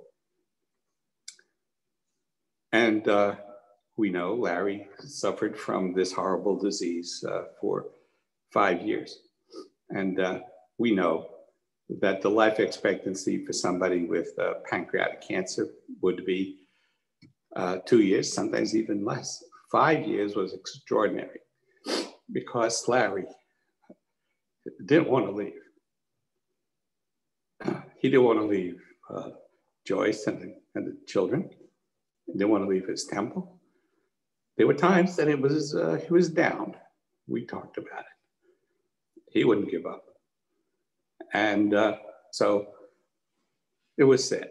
And we know Larry suffered from this horrible disease for 5 years. And we know that the life expectancy for somebody with pancreatic cancer would be 2 years, sometimes even less. 5 years was extraordinary because Larry didn't want to leave. He didn't want to leave Joyce and the children. He didn't want to leave his temple. There were times that he was down. We talked about it. He wouldn't give up. And so it was sad.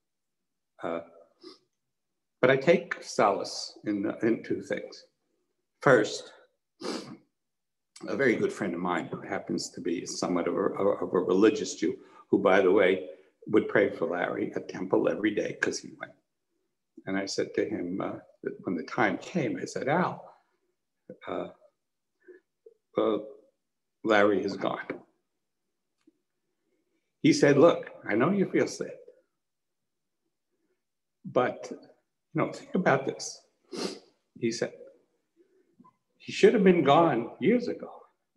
But I take solace in two things. First, a very good friend of mine who happens to be somewhat of a religious Jew, who, by the way, would pray for Larry at temple every day because he went. And I said to him, when the time came, I said, Al, Larry is gone. He said, look, I know you feel sad, but think about this. He said, he should have been gone years ago.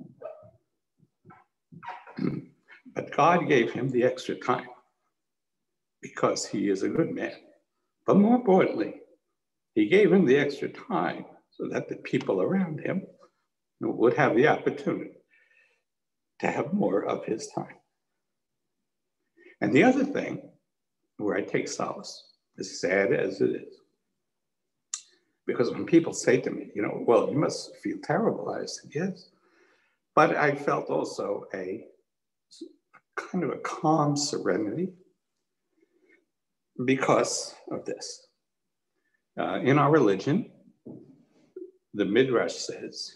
But God gave him the extra time because he is a good man. But more importantly, he gave him the extra time so that the people around him would have the opportunity to have more of his time. And the other thing where I take solace, as sad as it is, because when people say to me, well, you must feel terrible, I said, yes. But I felt also a kind of a calm serenity because of this. In our religion, the Midrash says,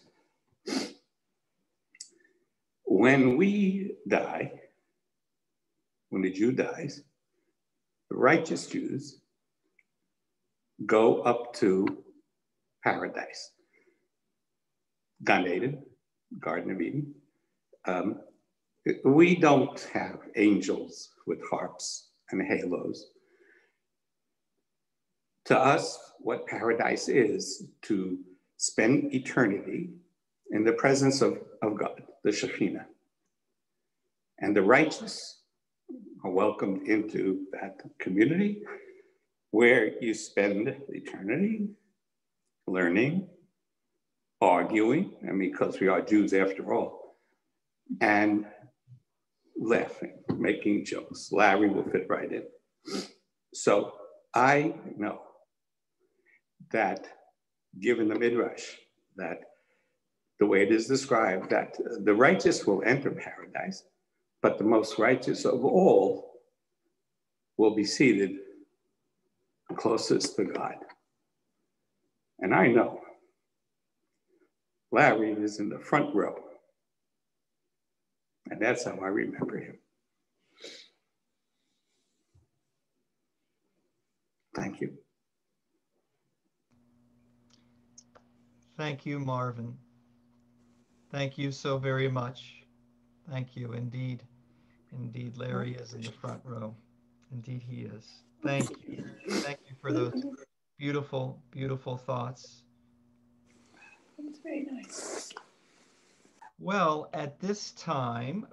when we die, when the Jew dies, the righteous Jews go up to paradise, Gan Eden, Garden of Eden. We don't have angels with harps and halos. To us, what paradise is to spend eternity in the presence of God, the Shekhinah. And the righteous are welcomed into that community where you spend eternity learning, arguing, because we are Jews after all, and laughing, making jokes. Larry will fit right in. So I know that given the Midrash, that the way it is described, that the righteous will enter paradise, but the most righteous of all will be seated closest to God. And I know Larry is in the front row. And that's how I remember him. Thank you. Thank you, Marvin. Thank you so very much. Thank you, indeed. Indeed, Larry is in the front row. Indeed, he is. Thank you. Thank you for those beautiful, beautiful thoughts. That's very nice. Well, at this time,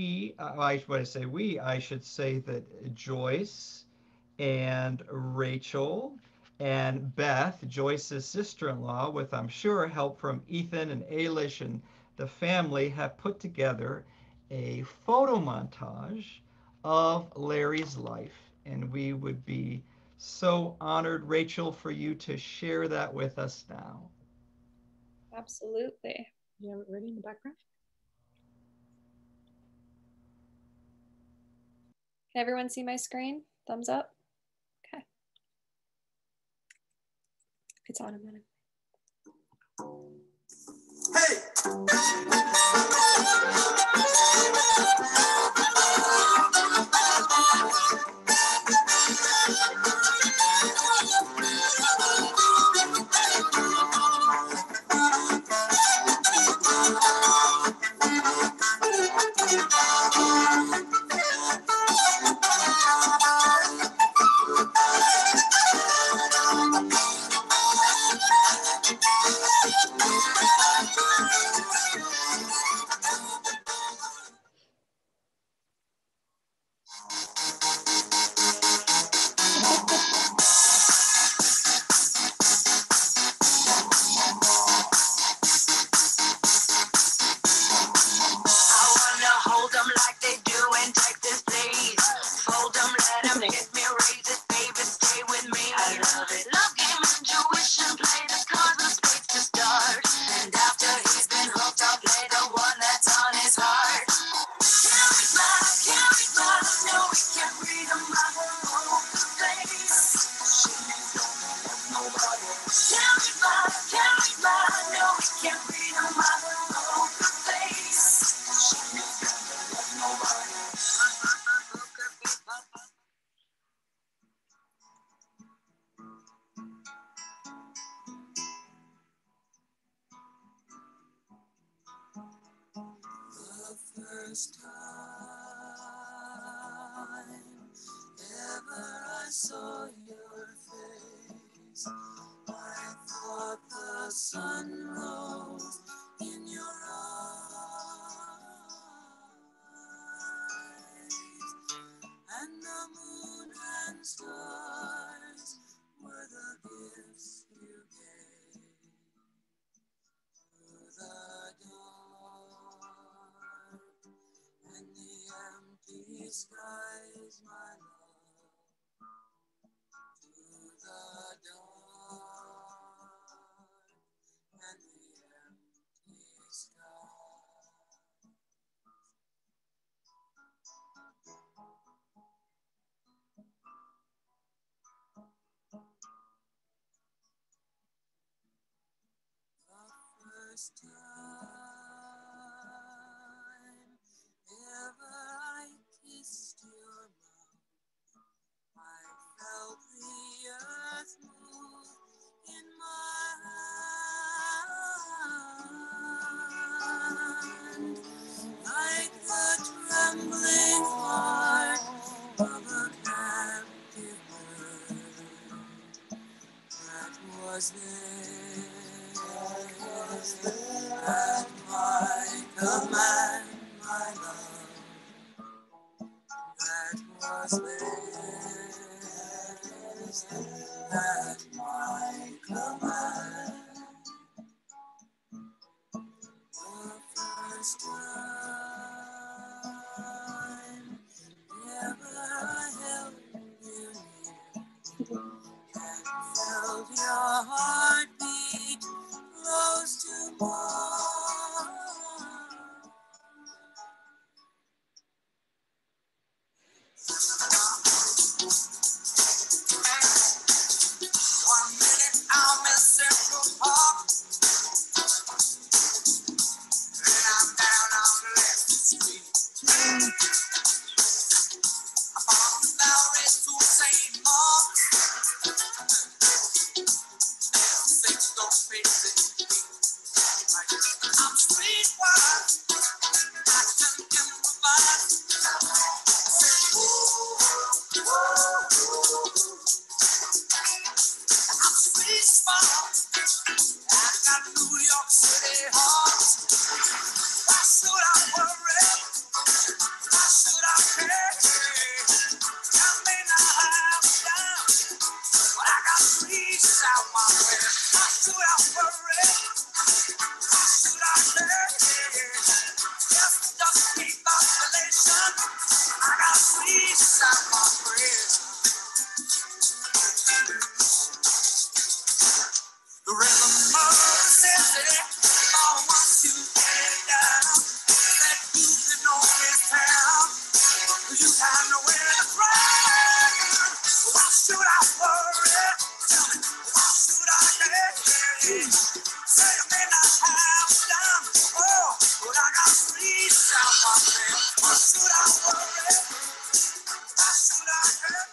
I should say that Joyce and Rachel and Beth, Joyce's sister-in-law, with I'm sure help from Ethan and Ailish and the family, have put together a photo montage of Larry's life. And we would be so honored, Rachel, for you to share that with us now. Absolutely. You have it ready in the background? Can everyone see my screen? Thumbs up? Okay. It's on a minute. Hey! know it can't be no matter what the place. The first time ever I saw your face, I thought the sun rose in your eyes, and the moon and stars were the gifts you gave to the dark and the empty skies, my love, to the dark and the empty skies. The first time ever I kissed your mouth, I felt the earth move in my hand, like the trembling heart of a captive bird that was there at my command, my love, that was there at my command. The first time ever I held you near and felt your heartbeat close to mine. One minute I'm in Central Park, then I'm down on Leicester Street. I'm on the Bowery to St. Mark, six don't face it. I'm streetwise, action improvise. Say, ooh, I'm street smart. I got New York City heart. Why should I worry? Why should I care? I may not have a dime, but I got peace out my way. Why should I worry? Why should I care? Just keep population. I got peace out my way. The rhythm of the city, oh, once you get it down, that you can know this town, you have nowhere to cry. Why should I worry? Tell me, why should I care? Say I may not have a dime, oh, but I got peace out my way. Why should I worry? Why should I care?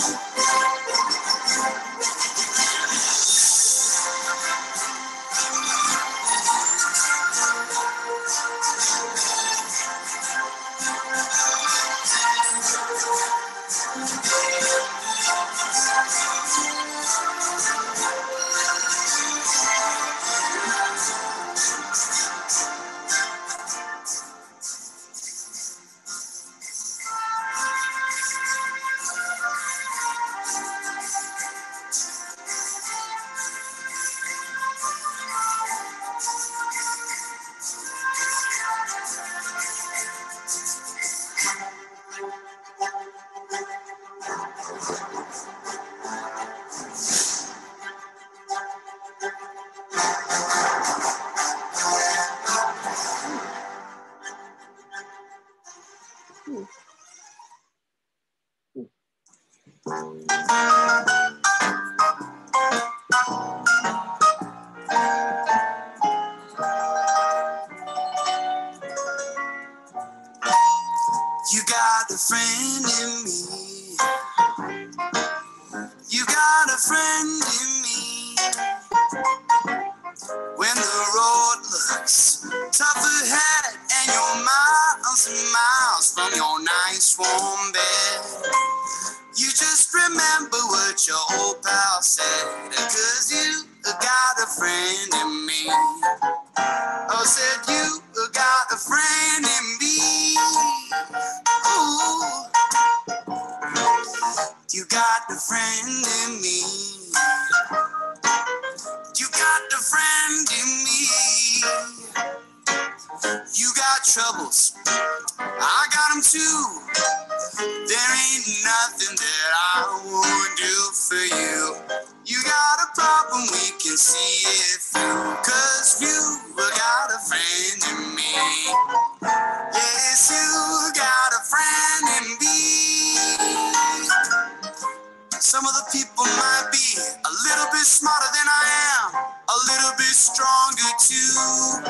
You got a friend in me. You got a friend in me. When the road looks tough ahead and you're miles and miles from your nice warm bed, you just remember what your old pal said, 'cause you got a friend in me. Oh, said you got a friend in me. Ooh, you got a friend in me. You got a friend in me. You got troubles, I got them too. There ain't nothing that I won't do for you. You got a problem, we can see it through, 'cause you got a friend in me. Yes, you got a friend in me. Some of the people might be a little bit smarter than I am, a little bit stronger too,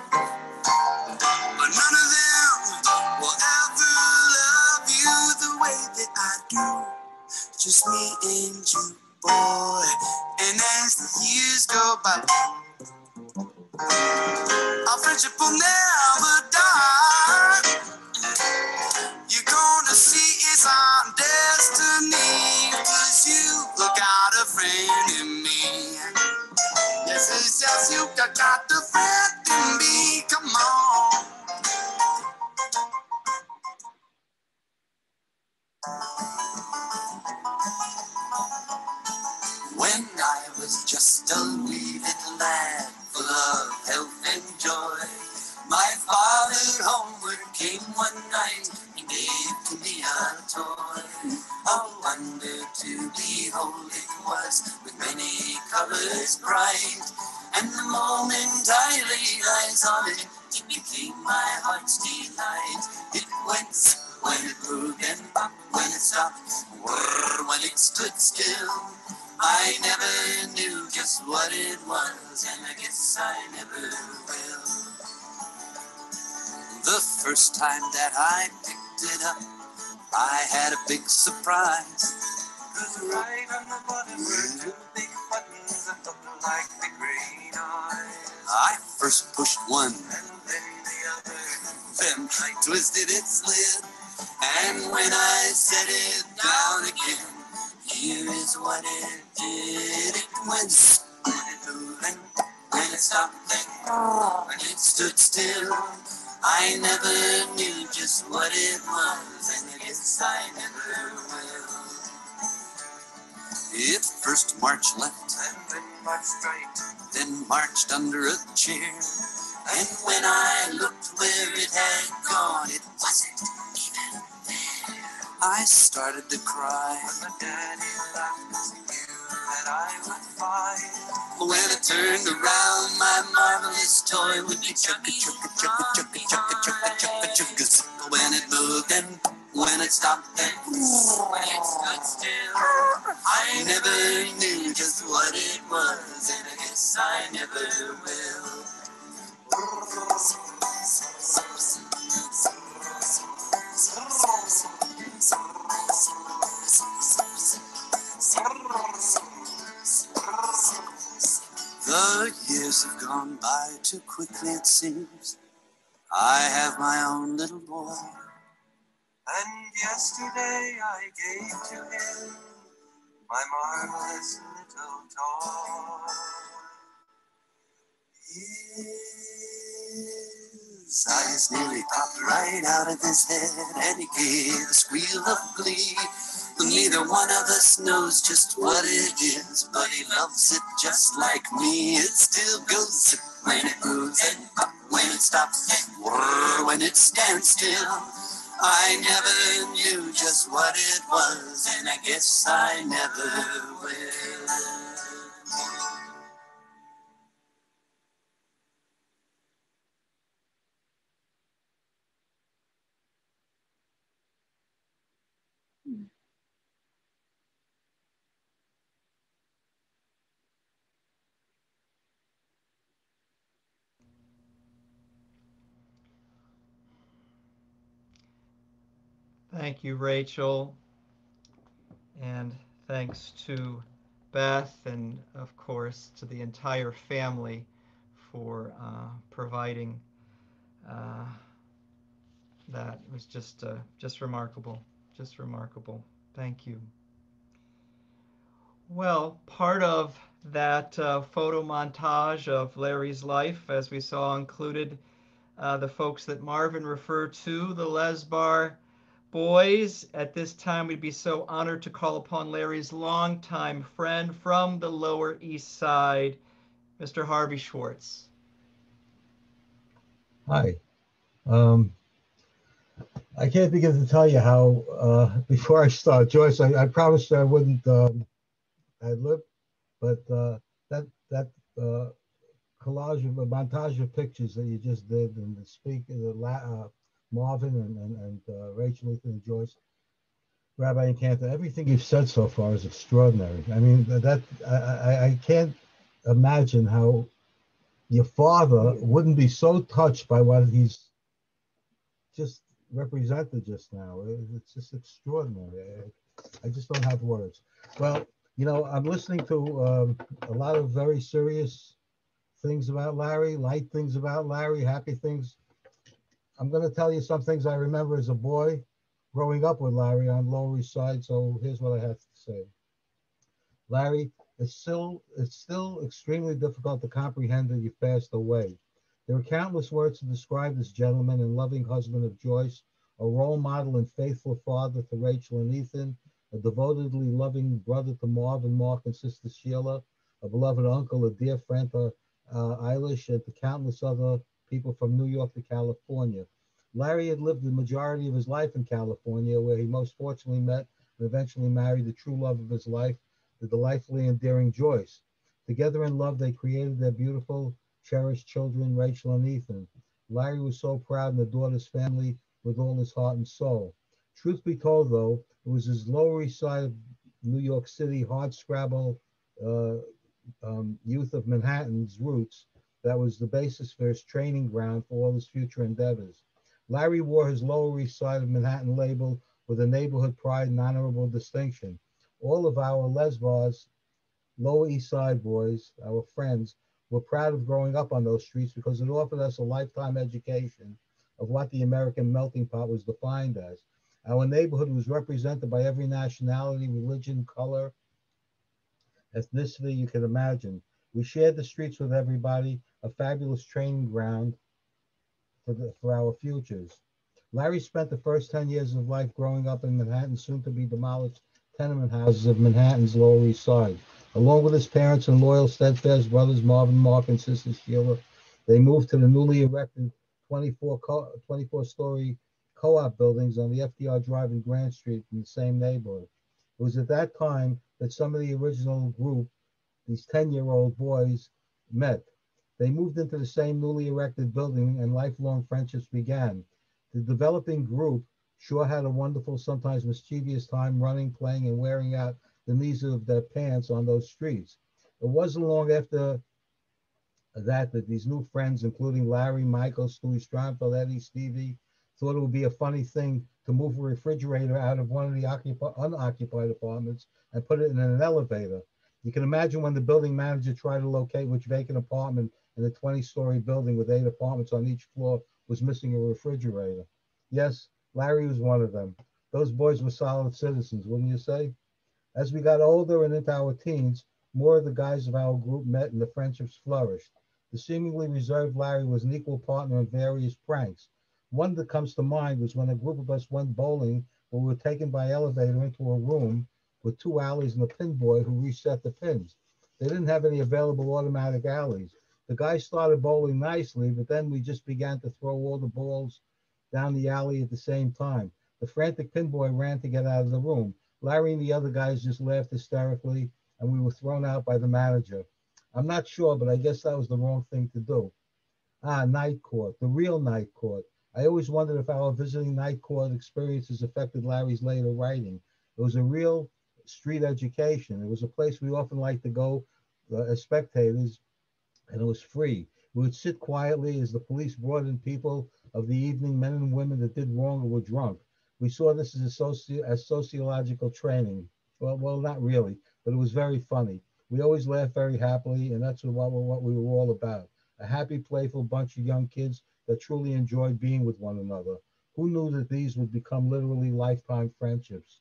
but none of them will ever love you the way that I do. Just me and you, boy. And as the years go by, our friendship will never die. You're gonna see it's our destiny, 'cause you got a friend in me. Yes, it's just you got a friend in me. Come on. When I was just a wee little lad, full of health and joy, my father homeward came one night and gave to me a toy. A wonder to behold it was, with many colors bright, and the moment I laid eyes on it, it became my heart's delight. It went when it moved and bop when it stopped, whirr when it stood still. I never knew just what it was, and I guess I never will. The first time that I picked it up, I had a big surprise. 'Cause right on the bottom were two big buttons that looked like big green eyes. I first pushed one, and then the other. Then I twisted its lid, and when I set it down again, here is what it did. It went when it moved and when it stopped and when it stood still. I never knew just what it was, and I guess I never will. It first marched left and then marched right, then marched under a chair. And when I looked where it had gone, it wasn't even there. I started to cry, but my daddy laughed as he knew that I would find. When I turned around, my marvelous toy would be chugga chugga chugga chugga chugga chugga chugga chugga. When it moved and when it stopped and when it stood still, I never knew just what it was, and I guess I never will. The years have gone by too quickly, it seems. I have my own little boy. And yesterday I gave to him my marvelous little toy. His eyes nearly popped right out of his head, and he gave a squeal of glee. Neither one of us knows just what it is, but he loves it just like me. It still goes zip when it moves, and pop when it stops, and whir when it stands still. I never knew just what it was, and I guess I never will. Thank you, Rachel. And thanks to Beth and, of course, to the entire family for providing that. It was just remarkable, just remarkable. Thank you. Well, part of that photo montage of Larry's life, as we saw, included the folks that Marvin referred to, the Lesbar boys. At this time, we'd be so honored to call upon Larry's longtime friend from the Lower East Side, Mr. Harvey Schwartz. Hi. I can't begin to tell you how, before I start, Joyce, I promised I wouldn't ad-lib, but that collage of a montage of pictures that you just did, and the speaker, Marvin and Rachel, Ethan, and Joyce, Rabbi and Cantor, everything you've said so far is extraordinary. I mean, I can't imagine how your father wouldn't be so touched by what he's just represented just now. It's just extraordinary. I just don't have words. Well, you know, I'm listening to a lot of very serious things about Larry, light things about Larry, happy things. I'm going to tell you some things I remember as a boy growing up with Larry on Lower East Side. So here's what I have to say. Larry, it's still extremely difficult to comprehend that you passed away. There are countless words to describe this gentleman and loving husband of Joyce, a role model and faithful father to Rachel and Ethan, a devotedly loving brother to Marvin, Mark, and sister Sheila, a beloved uncle, a dear friend to Eilish, and to countless other people from New York to California. Larry had lived the majority of his life in California, where he most fortunately met and eventually married the true love of his life, the delightfully endearing Joyce. Together in love, they created their beautiful, cherished children, Rachel and Ethan. Larry was so proud and adored his family with all his heart and soul. Truth be told, though, it was his Lower East Side of New York City, hardscrabble youth of Manhattan's roots that was the basis for his training ground for all his future endeavors. Larry wore his Lower East Side of Manhattan label with a neighborhood pride and honorable distinction. All of our Lesbars, Lower East Side boys, our friends, were proud of growing up on those streets because it offered us a lifetime education of what the American melting pot was defined as. Our neighborhood was represented by every nationality, religion, color, ethnicity you can imagine. We shared the streets with everybody, a fabulous training ground for our futures. Larry spent the first 10 years of life growing up in Manhattan, soon to be demolished tenement houses of Manhattan's Lower East Side. Along with his parents and loyal, steadfast brothers, Marvin, Mark, and sister Sheila, they moved to the newly erected 24-story co-op buildings on the FDR Drive and Grand Street in the same neighborhood. It was at that time that some of the original group, these 10-year-old boys, met. They moved into the same newly erected building and lifelong friendships began. The developing group sure had a wonderful, sometimes mischievous time running, playing, and wearing out the knees of their pants on those streets. It wasn't long after that these new friends, including Larry, Michael, Stewie Stronfeld, Eddie, Stevie, thought it would be a funny thing to move a refrigerator out of one of the unoccupied apartments and put it in an elevator. You can imagine when the building manager tried to locate which vacant apartment in a 20-story building with 8 apartments on each floor was missing a refrigerator. Yes, Larry was one of them. Those boys were solid citizens, wouldn't you say? As we got older and into our teens, more of the guys of our group met and the friendships flourished. The seemingly reserved Larry was an equal partner in various pranks. One that comes to mind was when a group of us went bowling, where we were taken by elevator into a room with 2 alleys and a pin boy who reset the pins. They didn't have any available automatic alleys. The guys started bowling nicely, but then we just began to throw all the balls down the alley at the same time. The frantic pin boy ran to get out of the room. Larry and the other guys just laughed hysterically, and we were thrown out by the manager. I'm not sure, but I guess that was the wrong thing to do. Ah, night court, the real night court. I always wondered if our visiting night court experiences affected Larry's later writing. It was a real street education. It was a place we often liked to go as spectators, and it was free. We would sit quietly as the police brought in people of the evening, men and women that did wrong or were drunk. We saw this as sociological training. Well, not really, but it was very funny. We always laughed very happily, and that's what we were all about. A happy, playful bunch of young kids that truly enjoyed being with one another. Who knew that these would become literally lifetime friendships?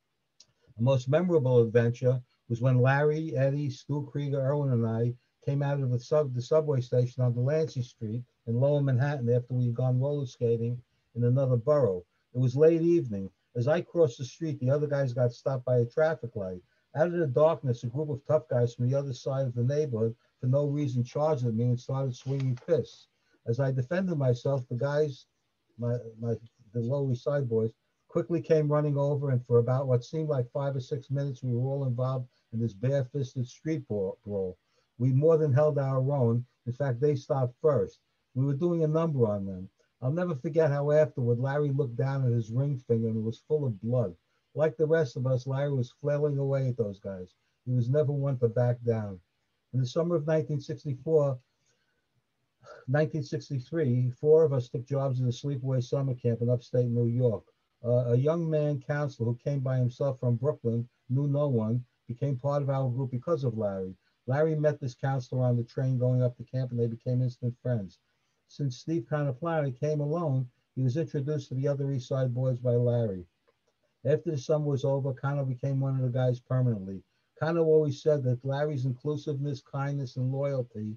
The most memorable adventure was when Larry, Eddie, Stu Krieger, Erwin, and I came out of the subway station on Delancey Street in Lower Manhattan after we had gone roller skating in another borough. It was late evening. As I crossed the street, the other guys got stopped by a traffic light. Out of the darkness, a group of tough guys from the other side of the neighborhood, for no reason, charged at me and started swinging fists. As I defended myself, the guys, the Lower East Side boys, quickly came running over, and for about what seemed like 5 or 6 minutes, we were all involved in this bare-fisted street brawl. We more than held our own. In fact, they stopped first. We were doing a number on them. I'll never forget how afterward Larry looked down at his ring finger and it was full of blood. Like the rest of us, Larry was flailing away at those guys. He was never one to back down. In the summer of 1963, 4 of us took jobs in a sleepaway summer camp in upstate New York. A young man counselor who came by himself from Brooklyn, knew no one, became part of our group because of Larry. Larry met this counselor on the train going up to camp, and they became instant friends. Since Steve Conaflani came alone, he was introduced to the other East Side boys by Larry. After the summer was over, Cano became one of the guys permanently. Cano always said that Larry's inclusiveness, kindness, and loyalty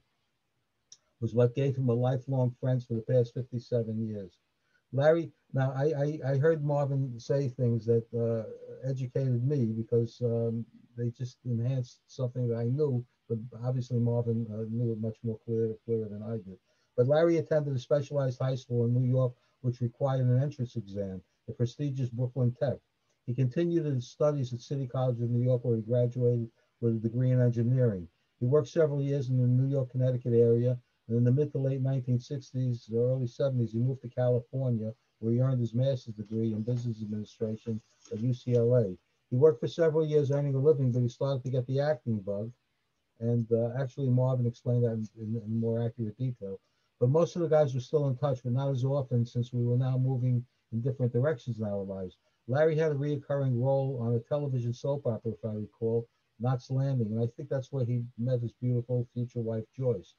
was what gave him a lifelong friends for the past 57 years. Larry, now I heard Marvin say things that educated me because they just enhanced something that I knew, but obviously Marvin knew it much more clearer than I did. But Larry attended a specialized high school in New York, which required an entrance exam, the prestigious Brooklyn Tech. He continued his studies at City College of New York, where he graduated with a degree in engineering. He worked several years in the New York, Connecticut area, and in the mid to late 1960s or early 70s, he moved to California, where he earned his master's degree in business administration at UCLA. He worked for several years earning a living, but he started to get the acting bug. And actually, Marvin explained that in more accurate detail. But most of the guys were still in touch, but not as often since we were now moving in different directions in our lives. Larry had a reoccurring role on a television soap opera, if I recall, Knots Landing, and I think that's where he met his beautiful future wife, Joyce.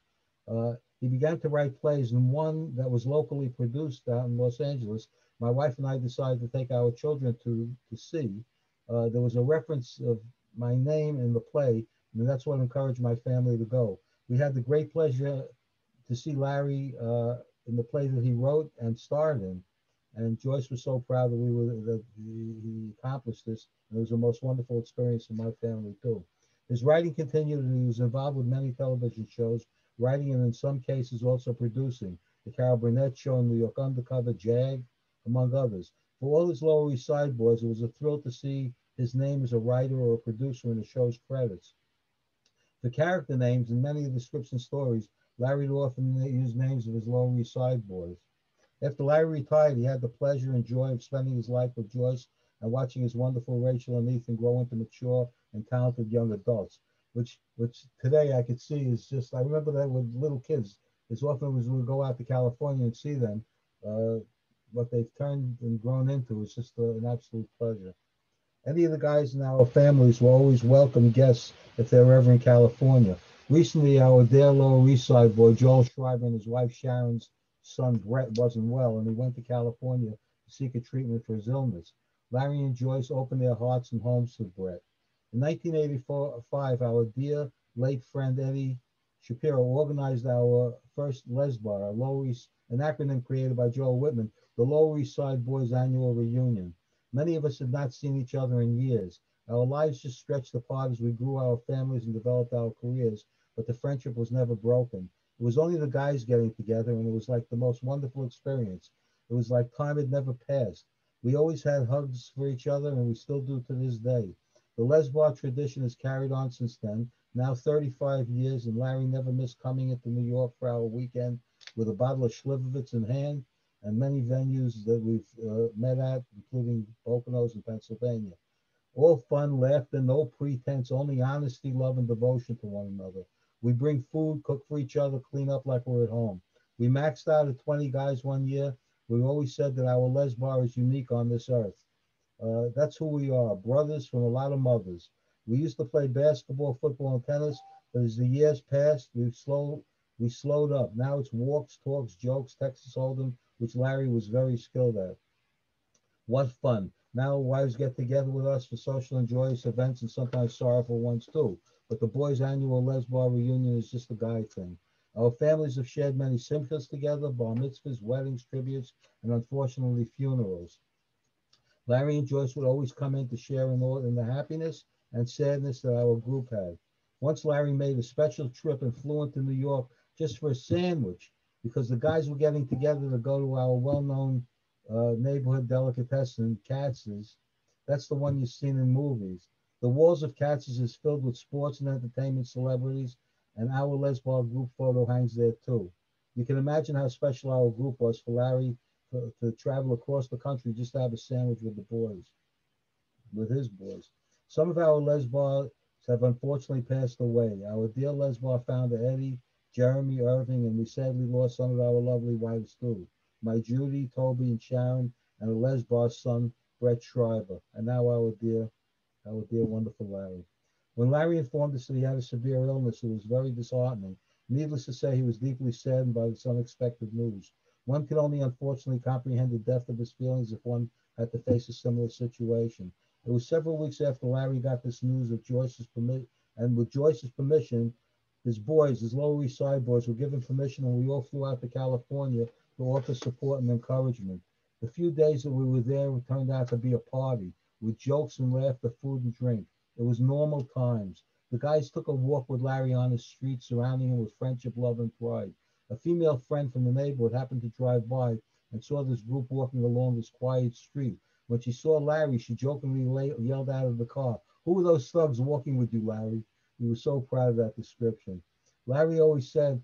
He began to write plays, and one that was locally produced out in Los Angeles, my wife and I decided to take our children to see. There was a reference of my name in the play, and that's what encouraged my family to go. We had the great pleasure to see Larry in the play that he wrote and starred in. And Joyce was so proud that he accomplished this. And it was the most wonderful experience for my family too. His writing continued, and he was involved with many television shows, writing and in some cases also producing. The Carol Burnett Show, New York Undercover, JAG, among others. For all his Lower East Side boys, it was a thrill to see his name as a writer or a producer in the show's credits. For character names in many of the scripts and stories, Larry would often use names of his Lower East Side boys. After Larry retired, he had the pleasure and joy of spending his life with Joyce and watching his wonderful Rachel and Ethan grow into mature and talented young adults, which today I could see is just, I remember that with little kids, as often as we would go out to California and see them, what they've turned and grown into is just an absolute pleasure. Any of the guys in our families were always welcome guests if they're ever in California. Recently, our dear Lower East Side boy, Joel Schreiber, and his wife Sharon's son, Brett, wasn't well, and he went to California to seek a treatment for his illness. Larry and Joyce opened their hearts and homes to Brett. In 1985, our dear late friend Eddie Shapiro organized our first Les Bar, an acronym created by Joel Whitman, the Lower East Side Boys Annual Reunion. Many of us had not seen each other in years. Our lives just stretched apart as we grew our families and developed our careers, but the friendship was never broken. It was only the guys getting together, and it was like the most wonderful experience. It was like time had never passed. We always had hugs for each other, and we still do to this day. The Les Bar tradition has carried on since then, now 35 years, and Larry never missed coming into New York for our weekend with a bottle of Schlivovitz in hand, and many venues that we've met at, including Poconos in Pennsylvania. All fun, laughter, no pretense, only honesty, love, and devotion to one another. We bring food, cook for each other, clean up like we're at home. We maxed out at 20 guys one year. We always said that our Les Bar is unique on this earth. That's who we are, brothers from a lot of mothers. We used to play basketball, football, and tennis, but as the years passed, we slowed up. Now it's walks, talks, jokes, Texas Hold'em, which Larry was very skilled at. What fun. Now wives get together with us for social and joyous events and sometimes sorrowful ones too. But the boys' annual Les Bar reunion is just a guy thing. Our families have shared many simchas together, bar mitzvahs, weddings, tributes, and unfortunately funerals. Larry and Joyce would always come in to share in the happiness and sadness that our group had. Once Larry made a special trip and flew into New York just for a sandwich because the guys were getting together to go to our well-known neighborhood delicatessen, Katz's. That's the one you've seen in movies. The walls of Katz's is filled with sports and entertainment celebrities, and our Les Bar group photo hangs there too. You can imagine how special our group was for Larry to travel across the country just to have a sandwich with the boys, with his boys. Some of our Les Bars have unfortunately passed away. Our dear Les Bar founder, Eddie, Jeremy, Irving, and we sadly lost some of our lovely wives too. My Judy, Toby, and Sharon, and a Les Bar son, Brett Schreiber, and now our dear wonderful Larry. When Larry informed us that he had a severe illness, it was very disheartening. Needless to say, he was deeply saddened by this unexpected news. One could only unfortunately comprehend the depth of his feelings if one had to face a similar situation. It was several weeks after Larry got this news with Joyce's permission, his boys, his Lower East Side boys, were given permission, and we all flew out to California to offer support and encouragement. The few days that we were there turned out to be a party with jokes and laughter, food and drink. It was normal times. The guys took a walk with Larry on the street, surrounding him with friendship, love, and pride. A female friend from the neighborhood happened to drive by and saw this group walking along this quiet street. When she saw Larry, she jokingly yelled out of the car, "Who are those thugs walking with you, Larry?" He was so proud of that description. Larry always said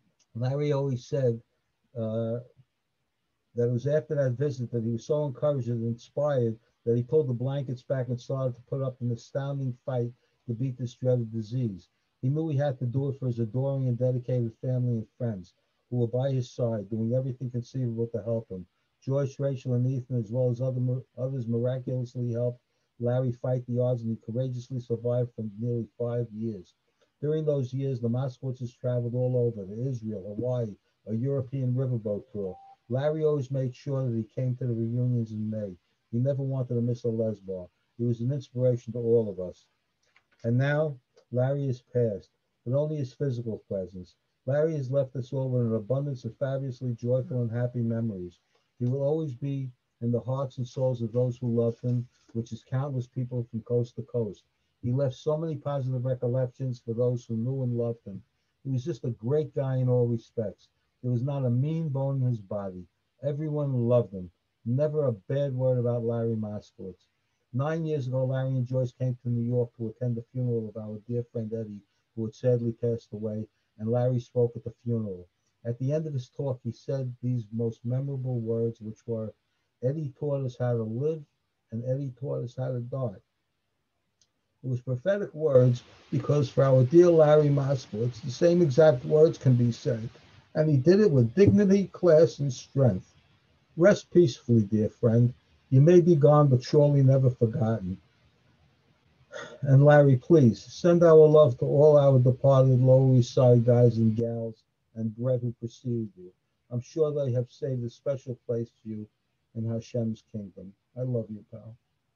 that it was after that visit that he was so encouraged and inspired that he pulled the blankets back and started to put up an astounding fight to beat this dreaded disease. He knew he had to do it for his adoring and dedicated family and friends who were by his side, doing everything conceivable to help him. Joyce, Rachel, and Ethan, as well as others, miraculously helped Larry fight the odds, and he courageously survived for nearly 5 years. During those years, the Moskowitzes traveled all over to Israel, Hawaii, a European riverboat tour. Larry always made sure that he came to the reunions in May. He never wanted to miss a Les Bar. He was an inspiration to all of us. And now, Larry has passed, but only his physical presence. Larry has left us all with an abundance of fabulously joyful and happy memories. He will always be in the hearts and souls of those who loved him, which is countless people from coast to coast. He left so many positive recollections for those who knew and loved him. He was just a great guy in all respects. There was not a mean bone in his body. Everyone loved him. Never a bad word about Larry Moskowitz. 9 years ago, Larry and Joyce came to New York to attend the funeral of our dear friend Eddie, who had sadly passed away, and Larry spoke at the funeral. At the end of his talk, he said these most memorable words, which were, "Eddie taught us how to live, and Eddie taught us how to die." It was prophetic words because for our dear Larry Moskowitz, the same exact words can be said, and he did it with dignity, class, and strength. Rest peacefully, dear friend. You may be gone, but surely never forgotten. And Larry, please send our love to all our departed Lower East Side guys and gals and Brett who preceded you. I'm sure they have saved a special place for you in Hashem's kingdom. I love you, pal.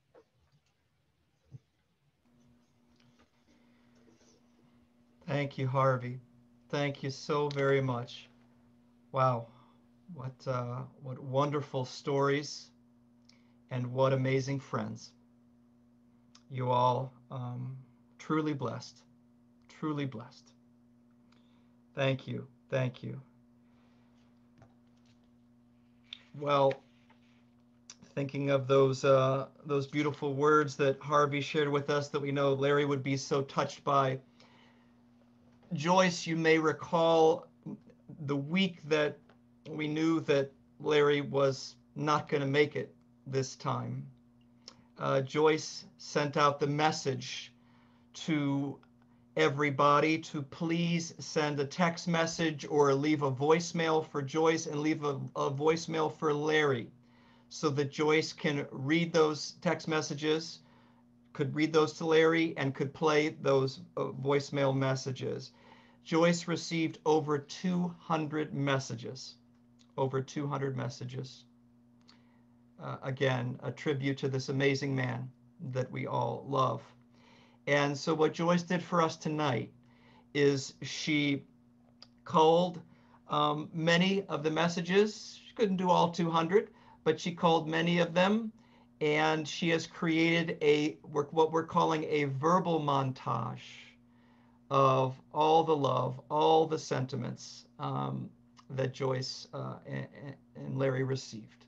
Thank you, Harvey. Thank you so very much. Wow, what wonderful stories and what amazing friends. You all truly blessed, truly blessed. Thank you, thank you. Well, thinking of those beautiful words that Harvey shared with us that we know Larry would be so touched by. Joyce, you may recall the week that we knew that Larry was not going to make it this time. Joyce sent out the message to everybody to please send a text message or leave a voicemail for Joyce and leave a voicemail for Larry so that Joyce can read those text messages, could read those to Larry, and could play those voicemail messages. Joyce received over 200 messages, over 200 messages. Again, a tribute to this amazing man that we all love. And so what Joyce did for us tonight is she culled many of the messages. She couldn't do all 200, but she culled many of them. And she has created what we're calling a verbal montage of all the love, all the sentiments that Joyce and Larry received.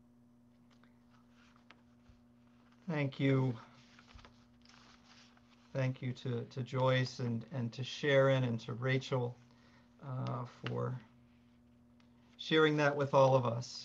Thank you. Thank you to Joyce and to Sharon and to Rachel for sharing that with all of us.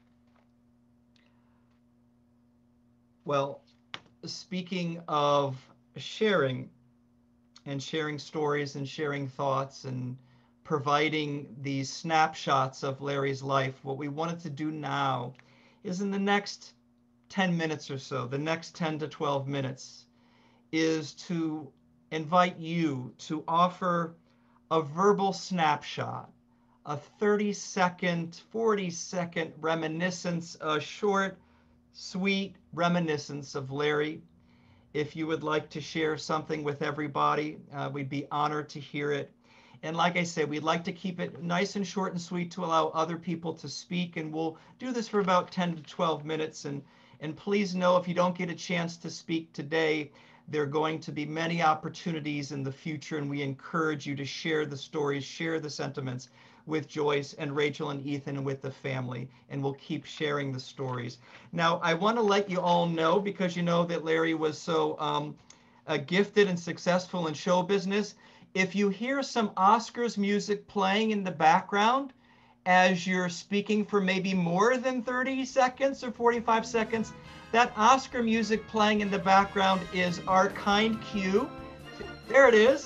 Well, speaking of sharing and sharing stories and sharing thoughts and providing these snapshots of Larry's life, what we wanted to do now is in the next 10 minutes or so, the next 10 to 12 minutes, is to invite you to offer a verbal snapshot, a 30-second, 40-second reminiscence, a short, sweet reminiscence of Larry. If you would like to share something with everybody, we'd be honored to hear it. And like I said, we'd like to keep it nice and short and sweet to allow other people to speak. And we'll do this for about 10 to 12 minutes. And please know, if you don't get a chance to speak today, there are going to be many opportunities in the future. And we encourage you to share the stories, share the sentiments with Joyce and Rachel and Ethan and with the family. And we'll keep sharing the stories. Now, I want to let you all know, because you know that Larry was so gifted and successful in show business. If you hear some Oscars music playing in the background as you're speaking for maybe more than 30 seconds or 45 seconds, that Oscar music playing in the background is our kind cue. There it is.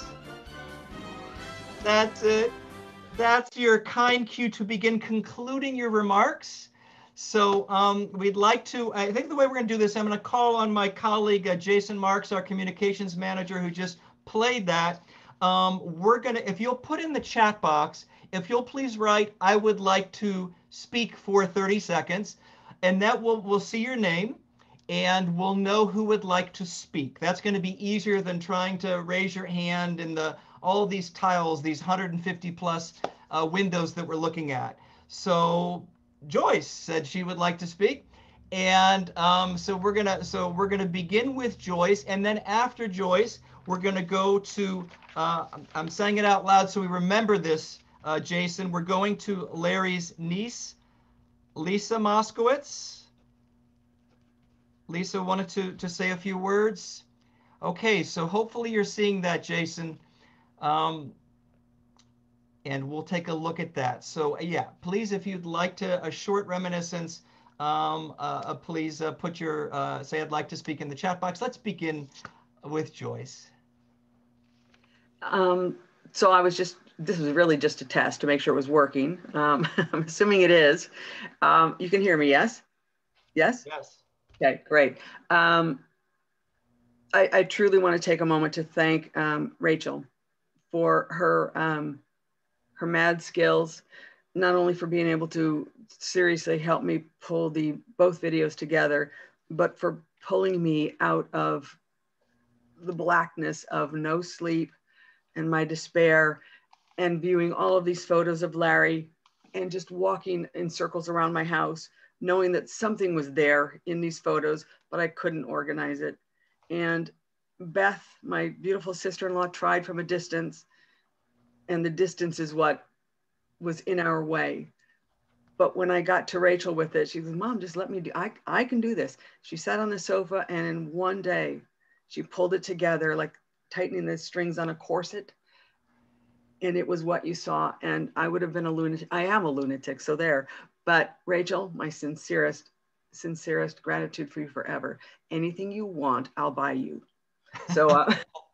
That's it. That's your kind cue to begin concluding your remarks. So we'd like to, I think the way we're going to do this, I'm going to call on my colleague, Jason Marks, our communications manager, who just played that. We're going to, if you'll put in the chat box, if you'll please write, I would like to speak for 30 seconds, and that we'll see your name and we'll know who would like to speak. That's going to be easier than trying to raise your hand in all these tiles, these 150 plus windows that we're looking at. So Joyce said she would like to speak. And so we're gonna begin with Joyce, and then after Joyce, we're gonna go to, I'm saying it out loud so we remember this, Jason, we're going to Larry's niece, Lisa Moskowitz. Lisa wanted to say a few words. Okay, so hopefully you're seeing that, Jason. And we'll take a look at that. So yeah, please, if you'd like to, a short reminiscence, please put your, say I'd like to speak in the chat box. Let's begin with Joyce. So I was just, this was really just a test to make sure it was working. I'm assuming it is. You can hear me, yes? Yes? Yes. Okay, great. I truly want to take a moment to thank Rachel for her mad skills, not only for being able to seriously help me pull both videos together, but for pulling me out of the blackness of no sleep and my despair, and viewing all of these photos of Larry and just walking in circles around my house, knowing that something was there in these photos, but I couldn't organize it. And Beth, my beautiful sister-in-law, tried from a distance, and the distance is what was in our way. But when I got to Rachel with it, she goes, Mom, just let me do, I can do this. She sat on the sofa, and in one day, she pulled it together like tightening the strings on a corset. And it was what you saw. And I would have been a lunatic. I am a lunatic, so there. But Rachel, my sincerest gratitude for you forever. Anything you want, I'll buy you. So,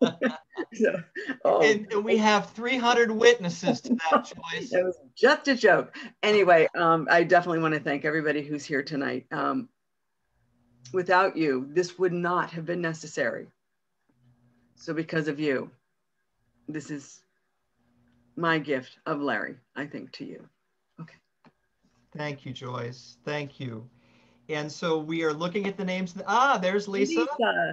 And we have 300 witnesses to that, Joyce. It was just a joke. Anyway, I definitely want to thank everybody who's here tonight. Without you, this would not have been necessary. So because of you, this is my gift of Larry, I think, to you. Okay. Thank you, Joyce. Thank you. And so we are looking at the names. There's Lisa.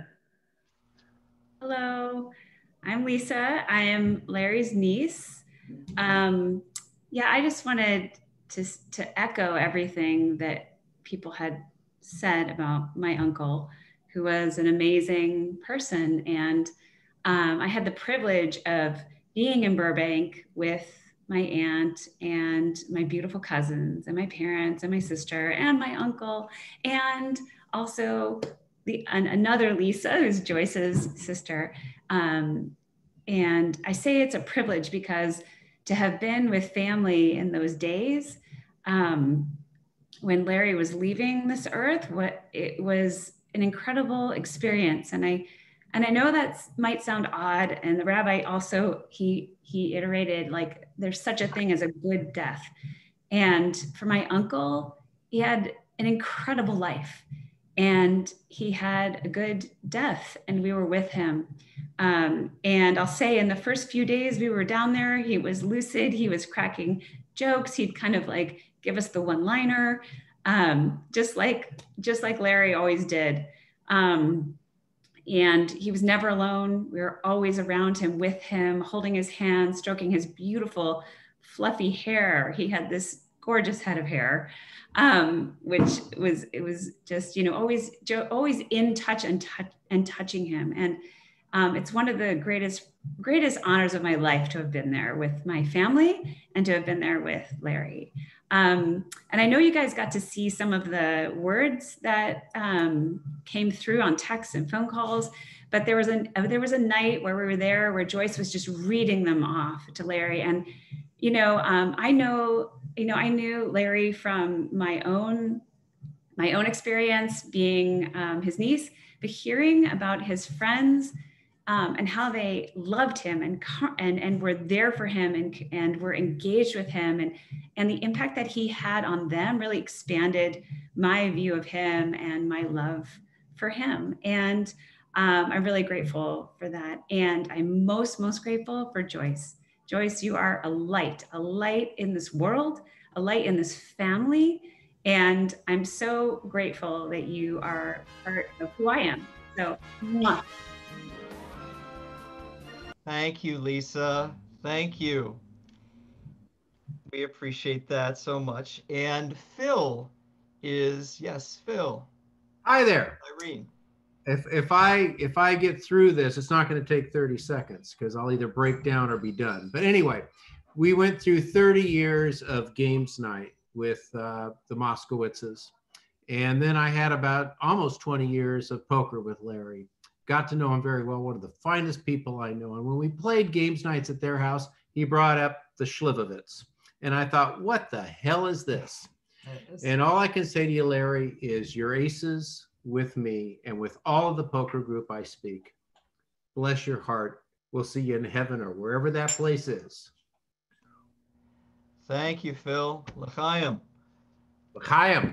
Hello, I'm Lisa. I am Larry's niece. Yeah, I just wanted to echo everything that people had said about my uncle, who was an amazing person. And I had the privilege of being in Burbank with my aunt and my beautiful cousins and my parents and my sister and my uncle, and also another Lisa, who's Joyce's sister. And I say it's a privilege because to have been with family in those days, when Larry was leaving this earth, it was an incredible experience. And I know that might sound odd. And the rabbi also, he iterated, like, there's such a thing as a good death. And for my uncle, he had an incredible life and he had a good death, and we were with him. And I'll say in the first few days we were down there, he was lucid, he was cracking jokes, he'd kind of like give us the one-liner, just like Larry always did. And he was never alone. We were always around him, with him, holding his hand, stroking his beautiful fluffy hair. He had this gorgeous head of hair, which was just, you know, always in touch and touching him. And it's one of the greatest honors of my life to have been there with my family and to have been there with Larry. And I know you guys got to see some of the words that came through on texts and phone calls, but there was a night where we were there where Joyce was just reading them off to Larry. And, you know, I knew Larry from my own experience being his niece, but hearing about his friends and how they loved him and were there for him and were engaged with him, and the impact that he had on them really expanded my view of him and my love for him. And I'm really grateful for that. And I'm most grateful for Joyce. Joyce, you are a light in this world, a light in this family. And I'm so grateful that you are part of who I am. So, mwah. Thank you, Lisa. Thank you. We appreciate that so much. And Phil is, yes, Phil. Hi there. Irene. If I get through this, it's not going to take 30 seconds because I'll either break down or be done. But anyway, we went through 30 years of games night with the Moskowitzes. And then I had about almost 20 years of poker with Larry. Got to know him very well, one of the finest people I know. And when we played games nights at their house, he brought up the Schlivovitz. And I thought, what the hell is this? And all I can say to you, Larry, is your aces with me and with all of the poker group I speak. Bless your heart. We'll see you in heaven or wherever that place is. Thank you, Phil. L'chaim. L'chaim.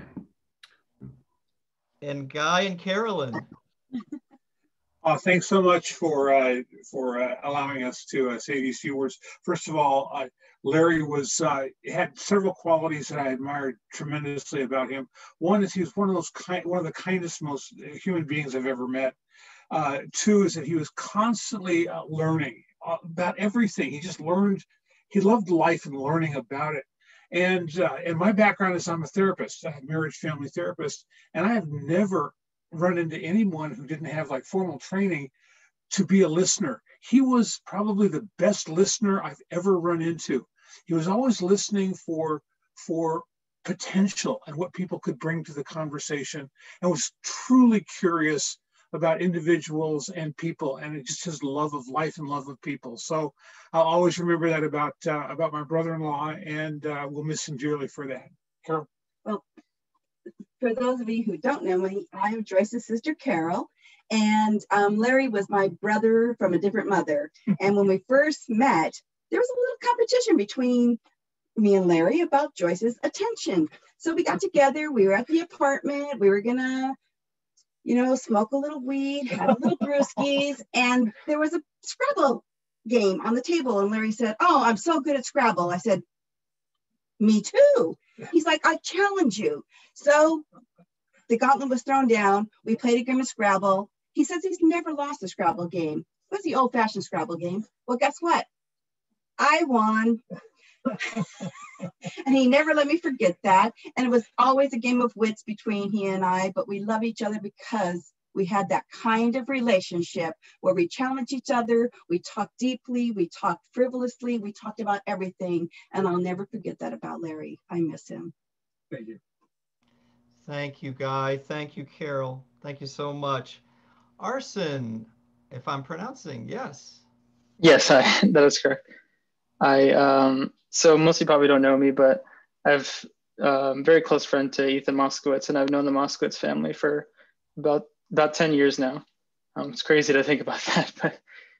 And Guy and Carolyn. Thanks so much for allowing us to say these few words. First of all, Larry had several qualities that I admired tremendously about him. One is he was one of the kindest, most human beings I've ever met. Two is that he was constantly learning about everything. He just learned. He loved life and learning about it. And my background is I'm a therapist, a marriage family therapist, and I have never run into anyone who didn't have like formal training to be a listener. He was probably the best listener I've ever run into. He was always listening for potential and what people could bring to the conversation, and was truly curious about individuals and people, and just his love of life and love of people. So I'll always remember that about my brother-in-law, and we'll miss him dearly for that. Carol? Well, for those of you who don't know me, I am Joyce's sister, Carol, and Larry was my brother from a different mother. And when we first met, there was a little competition between me and Larry about Joyce's attention. So we got together, we were at the apartment, we were gonna, smoke a little weed, have a little brewskis, and there was a Scrabble game on the table. And Larry said, "Oh, I'm so good at Scrabble." I said, "Me too." He's like, "I challenge you." So the gauntlet was thrown down. We played a game of Scrabble. He says he's never lost a Scrabble game. It was the old-fashioned Scrabble game. Well, guess what? I won. And he never let me forget that. And it was always a game of wits between he and I, but we love each other because we had that kind of relationship where we challenged each other, we talked deeply, we talked frivolously, we talked about everything. And I'll never forget that about Larry. I miss him. Thank you. Thank you, Guy. Thank you, Carol. Thank you so much. Arson, if I'm pronouncing, yes. Yes, that is correct. So most of you probably don't know me, but I've very close friend to Ethan Moskowitz, and I've known the Moskowitz family for about 10 years now. It's crazy to think about that, but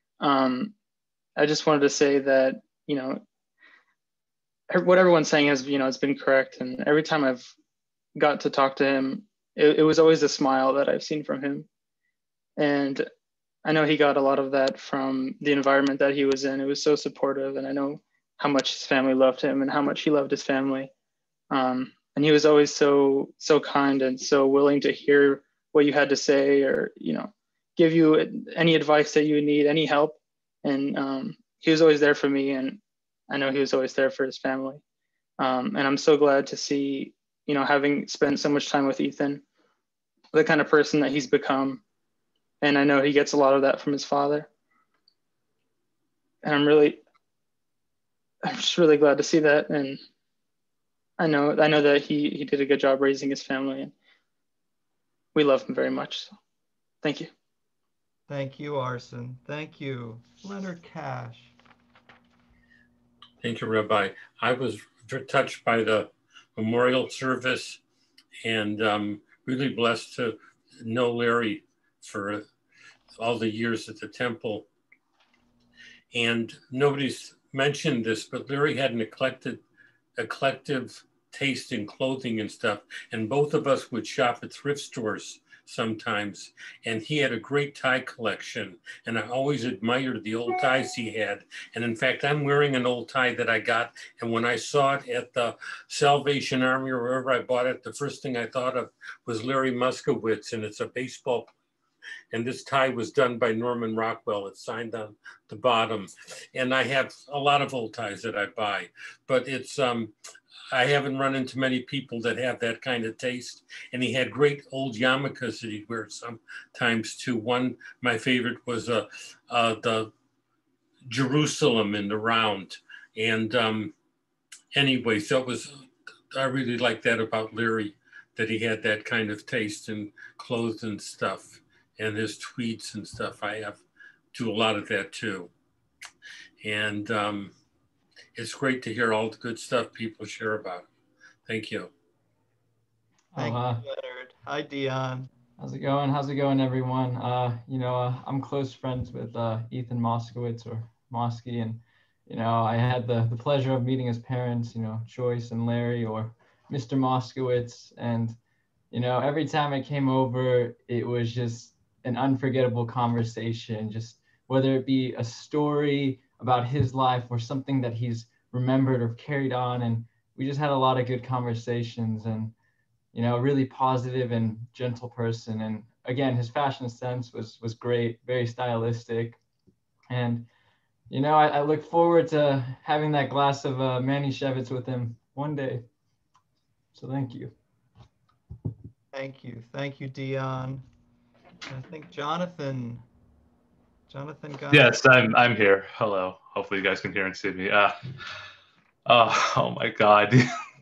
I just wanted to say that, you know, what everyone's saying has, you know, has been correct. And every time I've got to talk to him, it was always a smile that I've seen from him. And I know he got a lot of that from the environment that he was in. It was so supportive, and I know how much his family loved him and how much he loved his family. And he was always so kind and so willing to hear what you had to say, or, you know, give you any advice that you need, any help. And he was always there for me, and I know he was always there for his family. And I'm so glad to see, you know, having spent so much time with Ethan, the kind of person that he's become. And I know he gets a lot of that from his father. And I'm just really glad to see that. And I know that he did a good job raising his family, and we love him very much. So thank you. Thank you, Arson. Thank you. Leonard Cash. Thank you, Rabbi. I was touched by the memorial service, and really blessed to know Larry for all the years at the temple. And nobody's mentioned this, but Larry had an eclectic taste in clothing and stuff. And both of us would shop at thrift stores sometimes. And he had a great tie collection. And I always admired the old ties he had. And in fact, I'm wearing an old tie that I got. And when I saw it at the Salvation Army or wherever I bought it, the first thing I thought of was Larry Moskowitz, and it's a baseball. And this tie was done by Norman Rockwell. It's signed on the bottom. And I have a lot of old ties that I buy, but it's, I haven't run into many people that have that kind of taste. And he had great old yarmulkes that he'd wear sometimes too. One, my favorite was the Jerusalem in the round. And anyway, so it was, I really like that about Larry, that he had that kind of taste in clothes and stuff. And his tweets and stuff, I do a lot of that too. And it's great to hear all the good stuff people share about. Thank you. Thank you, Leonard. Hi, Dion. How's it going? How's it going, everyone? You know, I'm close friends with Ethan Moskowitz, or Mosky, and, you know, I had the pleasure of meeting his parents, you know, Joyce and Larry, or Mr. Moskowitz. And, you know, every time I came over, it was just an unforgettable conversation, just whether it be a story about his life or something that he's remembered or carried on. And we just had a lot of good conversations, and, you know, a really positive and gentle person. And again, his fashion sense was great, very stylistic. And, you know, I look forward to having that glass of Manischewitz with him one day. So thank you. Thank you. Thank you, Dion. I think Jonathan got Yes, I'm here. Hello. Hopefully you guys can hear and see me. Oh my God.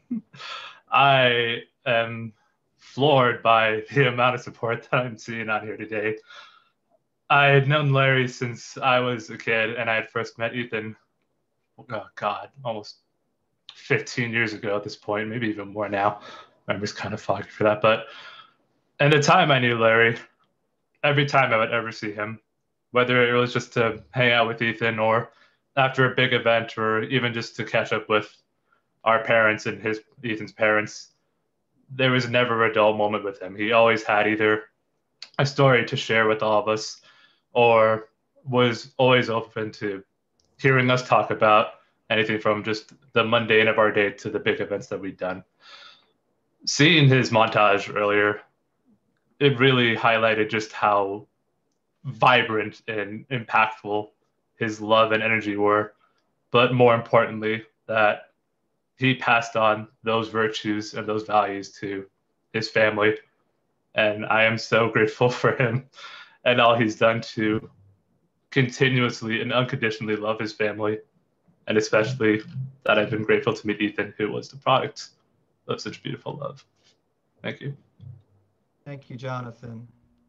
I am floored by the amount of support that I'm seeing out here today. I had known Larry since I was a kid, and I had first met Ethan, oh God, almost 15 years ago at this point, maybe even more now. Memory's kind of foggy for that, but at the time I knew Larry, every time I would ever see him, whether it was just to hang out with Ethan or after a big event, or even just to catch up with our parents and Ethan's parents, there was never a dull moment with him. He always had either a story to share with all of us, or was always open to hearing us talk about anything from just the mundane of our day to the big events that we'd done. Seeing his montage earlier, it really highlighted just how vibrant and impactful his love and energy were, but more importantly, that he passed on those virtues and those values to his family. And I am so grateful for him and all he's done to continuously and unconditionally love his family. And especially that I've been grateful to meet Ethan, who was the product of such beautiful love. Thank you. Thank you, Jonathan.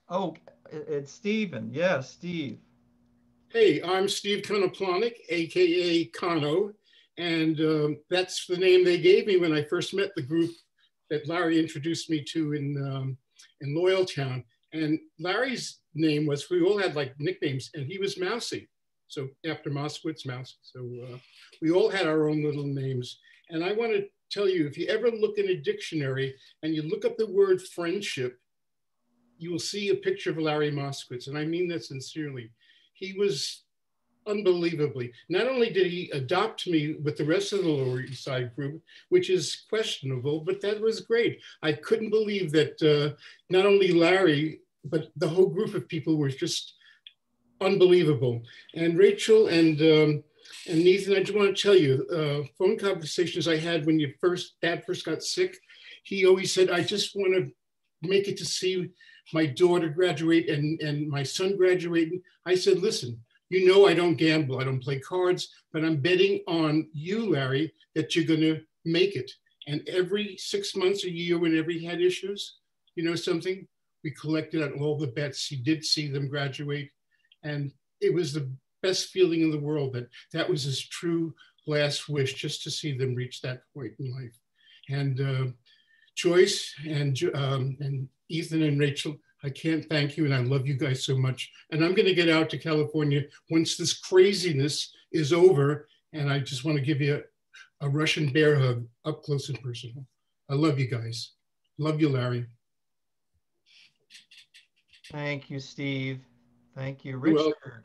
Oh, it's Stephen. Yes, Steve. Hey, I'm Steve Konoplanic, AKA Kano, and that's the name they gave me when I first met the group that Larry introduced me to in Loyaltown. And Larry's name was, we all had like nicknames, and he was Mousy. So after Moskowitz, Mouse. So we all had our own little names. And I want to tell you, if you ever look in a dictionary and you look up the word friendship, you will see a picture of Larry Moskowitz. And I mean that sincerely. He was unbelievably, not only did he adopt me with the rest of the Lower East Side group, which is questionable, but that was great. I couldn't believe that not only Larry, but the whole group of people were just unbelievable. And Rachel and Nathan, I just want to tell you, phone conversations I had when Dad first got sick, he always said, I just want to make it to see my daughter graduate and my son graduate. I said, listen, you know I don't gamble, I don't play cards, but I'm betting on you, Larry, that you're going to make it. And every 6 months, a year, whenever he had issues, you know something, we collected on all the bets. He did see them graduate. And it was the best feeling in the world that was his true last wish, just to see them reach that point in life. And Joyce and Ethan and Rachel, I can't thank you, and I love you guys so much. And I'm gonna get out to California once this craziness is over, and I just wanna give you a Russian bear hug up close and personal. I love you guys. Love you, Larry. Thank you, Steve. Thank you, You're welcome. Richard.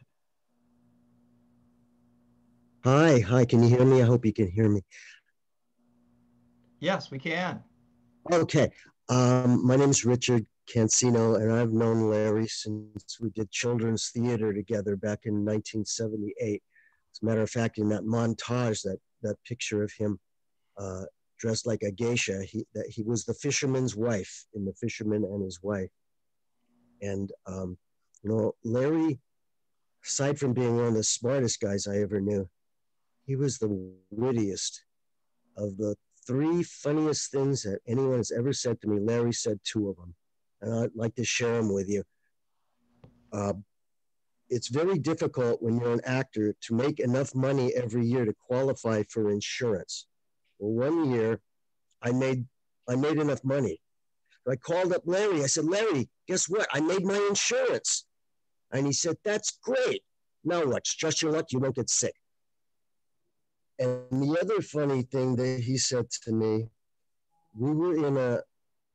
Hi, can you hear me? I hope you can hear me. Yes, we can. Okay, my name is Richard Cancino, and I've known Larry since we did children's theater together back in 1978. As a matter of fact, in that montage, that picture of him dressed like a geisha, he was the fisherman's wife in The Fisherman and His Wife. And you know, Larry, aside from being one of the smartest guys I ever knew, he was the wittiest. Of the 3 funniest things that anyone has ever said to me, Larry said 2 of them. And I'd like to share them with you. It's very difficult when you're an actor to make enough money every year to qualify for insurance. Well, one year I made enough money. I called up Larry. I said, Larry, guess what? I made my insurance. And he said, that's great. Now what? Just your luck, you won't get sick. And the other funny thing that he said to me, we were in a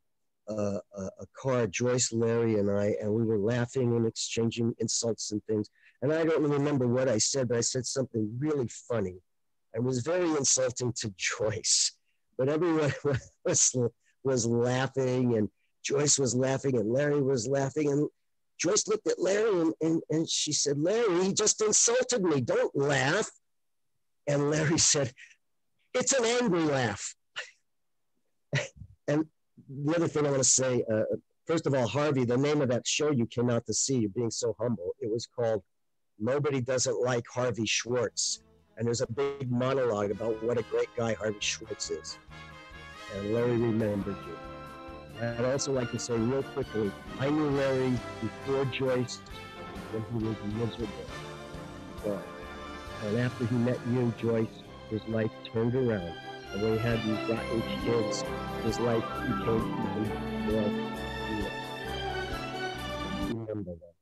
car, Joyce, Larry, and I, and we were laughing and exchanging insults and things. And I don't remember what I said, but I said something really funny. It was very insulting to Joyce. But everyone was laughing, and Joyce was laughing, and Larry was laughing. And Joyce looked at Larry and she said, Larry, he just insulted me. Don't laugh. And Larry said, it's an angry laugh. And the other thing I want to say, first of all, Harvey, the name of that show you came out to see, you're being so humble, it was called Nobody Doesn't Like Harvey Schwartz. And there's a big monologue about what a great guy Harvey Schwartz is. And Larry remembered you. I'd also like to say real quickly, I knew Larry before Joyce when he was miserable. And after he met you, Joyce, his life turned around. And when he had these rotten kids, his life became even more real. Remember that.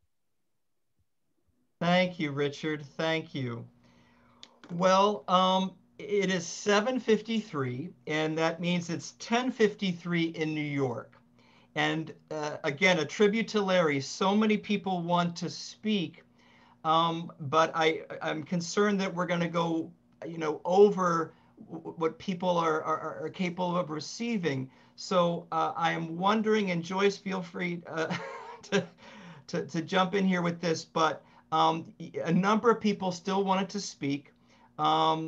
Thank you, Richard. Thank you. Well, it is 7:53, and that means it's 10:53 in New York. And again, a tribute to Larry. So many people want to speak, but I'm concerned that we're going to go, over what people are capable of receiving. So I am wondering, and Joyce, feel free to jump in here with this, but a number of people still wanted to speak. I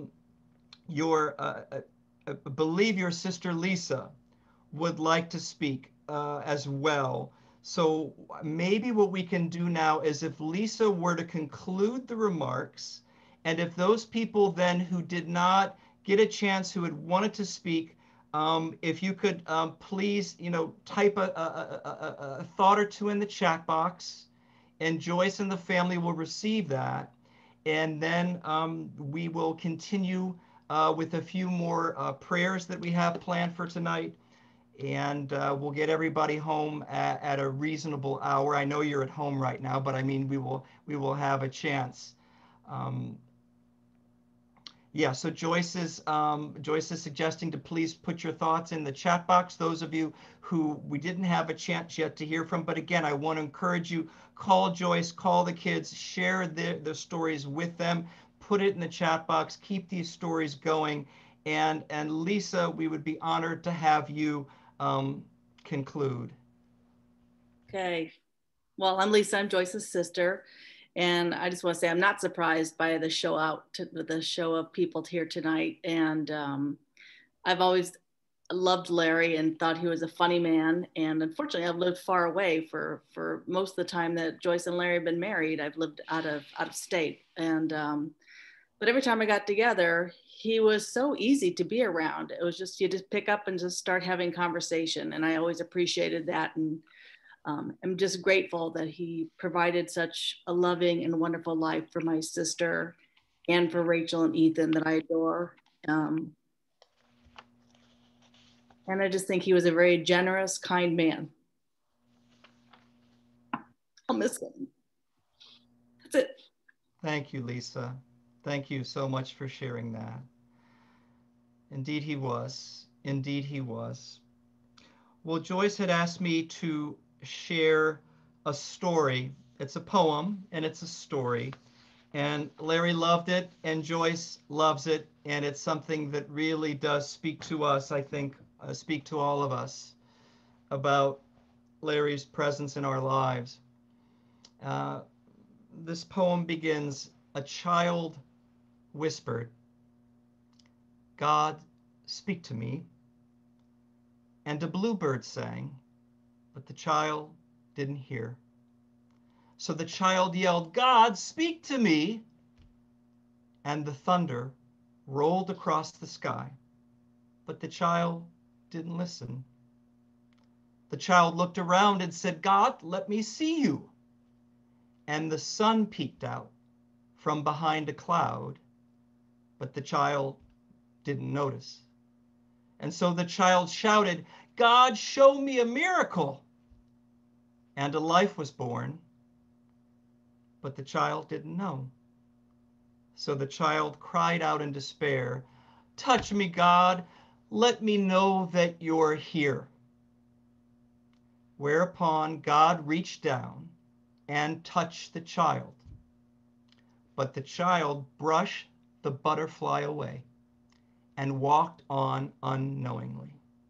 believe your sister Lisa would like to speak as well. So maybe what we can do now is if Lisa were to conclude the remarks, and if those people then who did not get a chance, who had wanted to speak, If you could please, type a thought or two in the chat box, and Joyce and the family will receive that. And then we will continue with a few more prayers that we have planned for tonight. And we'll get everybody home at a reasonable hour. I know you're at home right now, but I mean, we will have a chance. Yeah, so Joyce is suggesting to please put your thoughts in the chat box. Those of you who we didn't have a chance yet to hear from, but again, I want to encourage you, call Joyce, call the kids, share the stories with them, put it in the chat box, keep these stories going. And Lisa, we would be honored to have you conclude. Okay. Well, I'm Lisa, I'm Joyce's sister. And I just want to say I'm not surprised by the show of people here tonight. And I've always loved Larry and thought he was a funny man. And unfortunately, I've lived far away for most of the time that Joyce and Larry have been married. I've lived out of state. And but every time I got together, he was so easy to be around. It was just, you just pick up and just start having conversation. And I always appreciated that. And I'm just grateful that he provided such a loving and wonderful life for my sister and for Rachel and Ethan that I adore. And I just think he was a very generous, kind man. I'll miss him. That's it. Thank you, Lisa. Thank you so much for sharing that. Indeed he was. Indeed he was. Well, Joyce had asked me to share a story. It's a poem and it's a story. And Larry loved it and Joyce loves it. And it's something that really does speak to us, I think, speak to all of us about Larry's presence in our lives. This poem begins, "A child whispered, 'God, speak to me.' And a bluebird sang, but the child didn't hear. So the child yelled, 'God, speak to me.' And the thunder rolled across the sky, but the child didn't listen. The child looked around and said, 'God, let me see you.' And the sun peeked out from behind a cloud, but the child didn't notice. And so the child shouted, 'God, show me a miracle.' And a life was born, but the child didn't know. So the child cried out in despair, 'Touch me, God, let me know that you're here.' Whereupon God reached down and touched the child. But the child brushed the butterfly away and walked on unknowingly."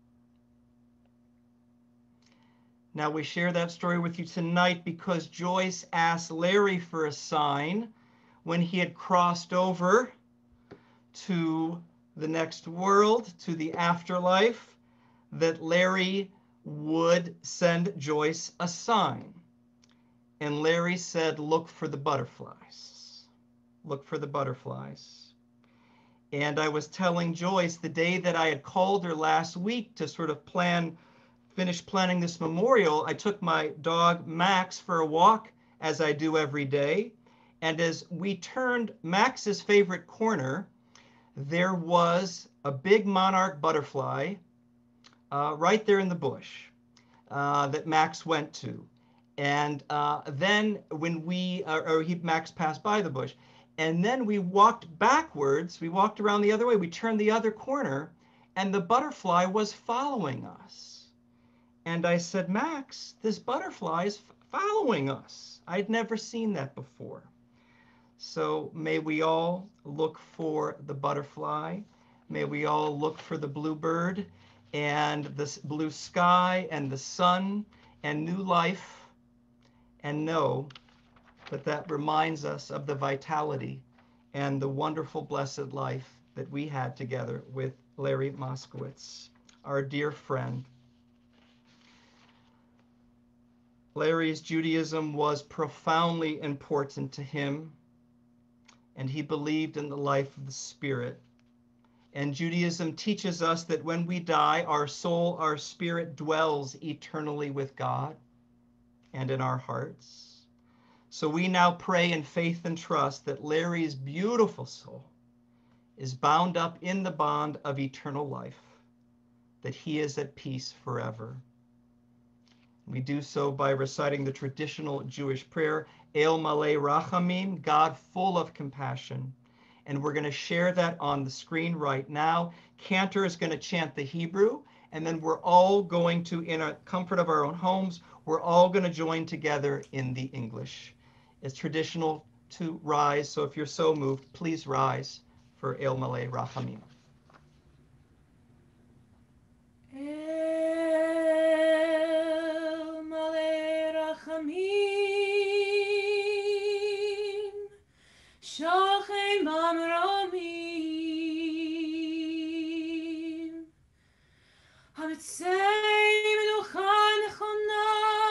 Now we share that story with you tonight because Joyce asked Larry for a sign when he had crossed over to the next world, to the afterlife, that Larry would send Joyce a sign. And Larry said, "Look for the butterflies. Look for the butterflies." And I was telling Joyce the day that I had called her last week to sort of finish planning this memorial, I took my dog Max for a walk, as I do every day. And as we turned Max's favorite corner, there was a big monarch butterfly right there in the bush that Max went to. And then when Max passed by the bush, and then we walked backwards, we walked around the other way, we turned the other corner, and the butterfly was following us. And I said, "Max, this butterfly is following us." I'd never seen that before. So may we all look for the butterfly. May we all look for the bluebird and the blue sky and the sun and new life, and know that that reminds us of the vitality and the wonderful, blessed life that we had together with Larry Moskowitz, our dear friend. Larry's Judaism was profoundly important to him, and he believed in the life of the Spirit. And Judaism teaches us that when we die, our soul, our spirit dwells eternally with God and in our hearts. So we now pray in faith and trust that Larry's beautiful soul is bound up in the bond of eternal life, that he is at peace forever. We do so by reciting the traditional Jewish prayer, El Malei Rachamim, God full of compassion. And we're going to share that on the screen right now. Cantor is going to chant the Hebrew, and then we're all going to, in a comfort of our own homes, we're all going to join together in the English. It's traditional to rise, so if you're so moved, please rise for El Malei Rachamim. El Malei Rachamim, Shochem Bamromim, Hamitzei Menucha Nechona,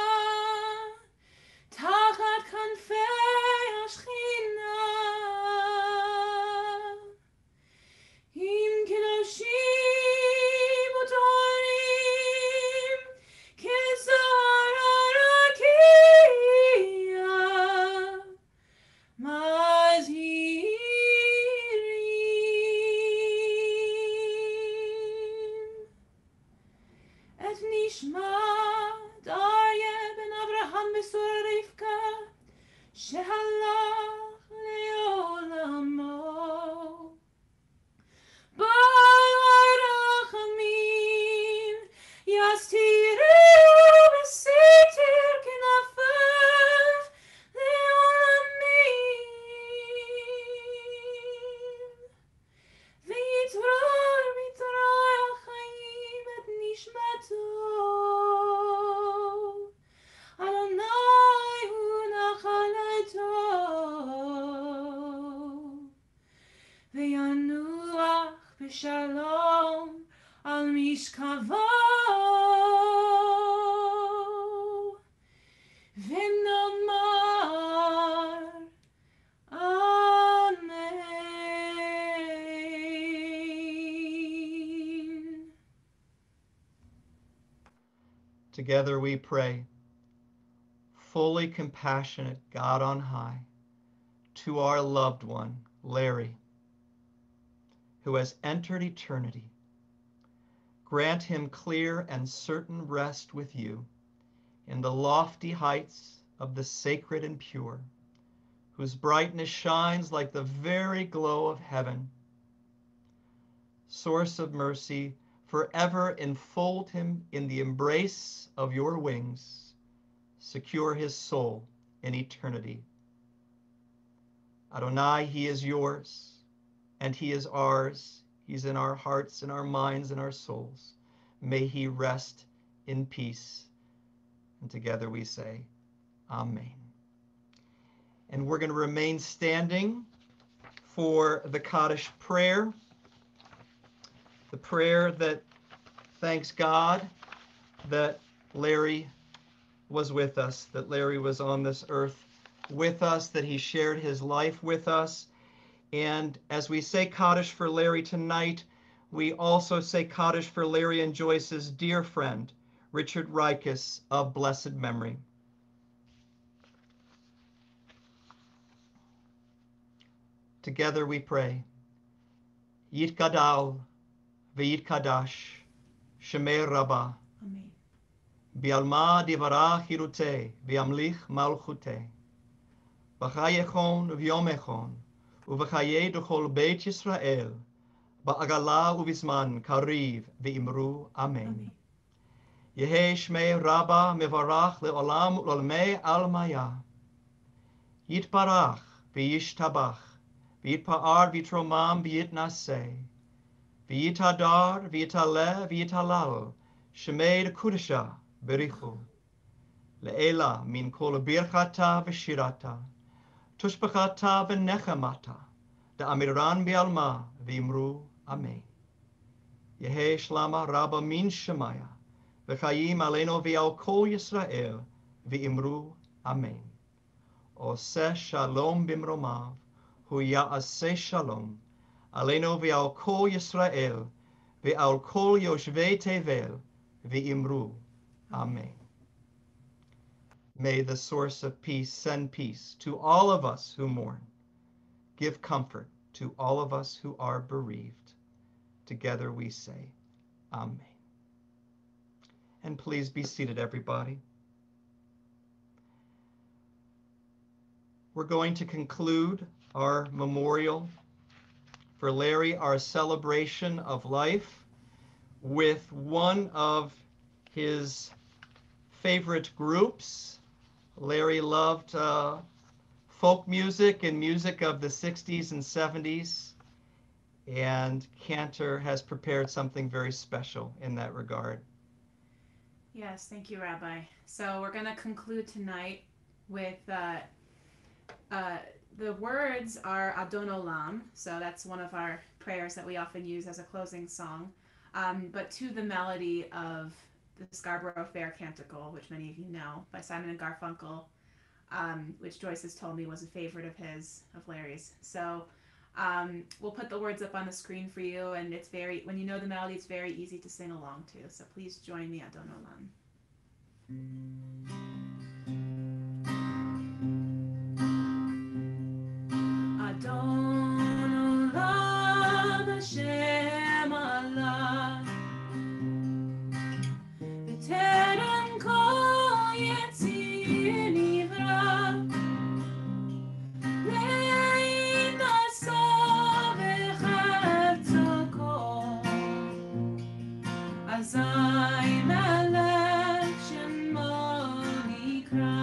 Tachat Kanfei Ashchina, Im Kedoshim Utorim, Kezar Arakia, Mazhirim, Et Nishmat Aryeh ben Avraham Besura Rivka, Shehalach Leolamo. Barachamim, Yastiru B'Seter Kenafav Leolamim, V'yitror Mitroi HaChaim et Nishmato, Adonai hu nachalato, V'yanuach B'Shalom al Mishkavo, V'nomar Amen. Together we pray, fully compassionate God on high, to our loved one, Larry, who has entered eternity. Grant him clear and certain rest with you in the lofty heights of the sacred and pure, whose brightness shines like the very glow of heaven. Source of mercy, forever enfold him in the embrace of your wings. Secure his soul in eternity. Adonai, he is yours, and he is ours. He's in our hearts, in our minds, in our souls. May he rest in peace. And together we say, Amen. And we're going to remain standing for the Kaddish prayer, the prayer that thanks God that Larry was with us, that Larry was on this earth with us, that he shared his life with us. And as we say Kaddish for Larry tonight, we also say Kaddish for Larry and Joyce's dear friend, Richard Rikus, of blessed memory. Together we pray. Yitgadal v'yitkadash Shemei Rabbah. Amen. Bialma divara chirute v'yamlich malchute. V'chayechon v'yomechon uv'chaye d'chol Beit Yisrael ba'agala u'bizman kariv v'imru Amen. Yehei Shmei Rabbah mevarach le'olam u'lolmei almaya. Yitbarach v'yishtabach v'yitpa'ar v'yitromam v'yitnaseh. V'yitadar v'yitaleh v'yitalal Shemei d'kudesha berichu. Le'ela min kol birchata v'shirata. Tushbachata v'nechamata. Da'amiran bi'alma v'imru Amen. Yehei Shlama Rabba min Shemaya. V'chayim aleinu v'al kol Yisrael v'imru Amen. Oseh shalom bimromav. Hu ya'aseh shalom. Aleinu ve'al kol Yisrael, ve'al kol yoshvei tevel, ve'imru. Amen. May the source of peace send peace to all of us who mourn. Give comfort to all of us who are bereaved. Together we say, Amen. And please be seated, everybody. We're going to conclude our memorial for Larry, our celebration of life, with one of his favorite groups. Larry loved folk music and music of the 60s and 70s, and Cantor has prepared something very special in that regard. Yes, thank you, Rabbi. So we're going to conclude tonight with the words are Adon Olam, so that's one of our prayers that we often use as a closing song, but to the melody of the Scarborough Fair Canticle, which many of you know, by Simon and Garfunkel, which Joyce has told me was a favorite of his, of Larry's. So we'll put the words up on the screen for you, and it's very, when you know the melody, it's very easy to sing along to. So please join me, Adon Olam. Adon Olam Hashem Allah B'terem kol yetzir nivra Le'ein asa v'chavtza kol Azai melech shemo yikra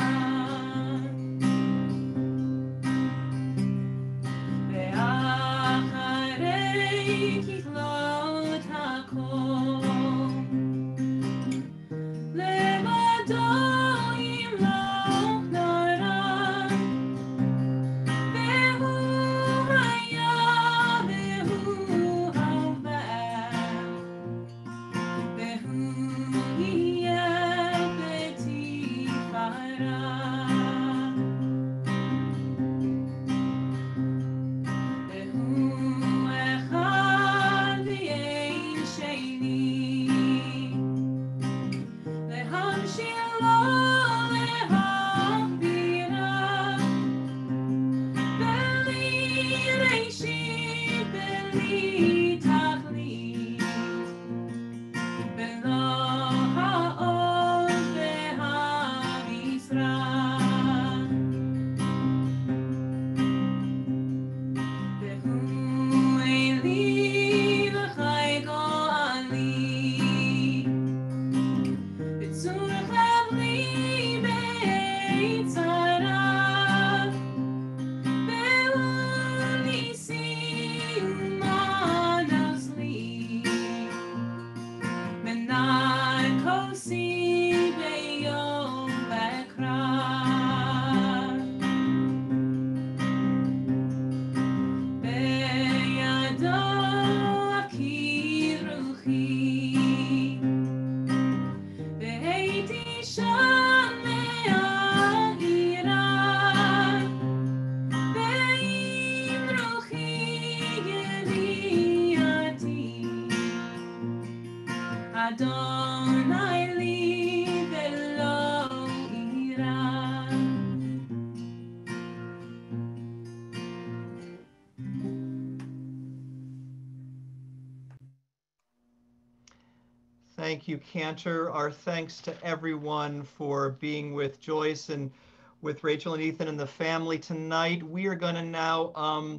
Thank you, Cantor. Our thanks to everyone for being with Joyce and with Rachel and Ethan and the family tonight. We are going to now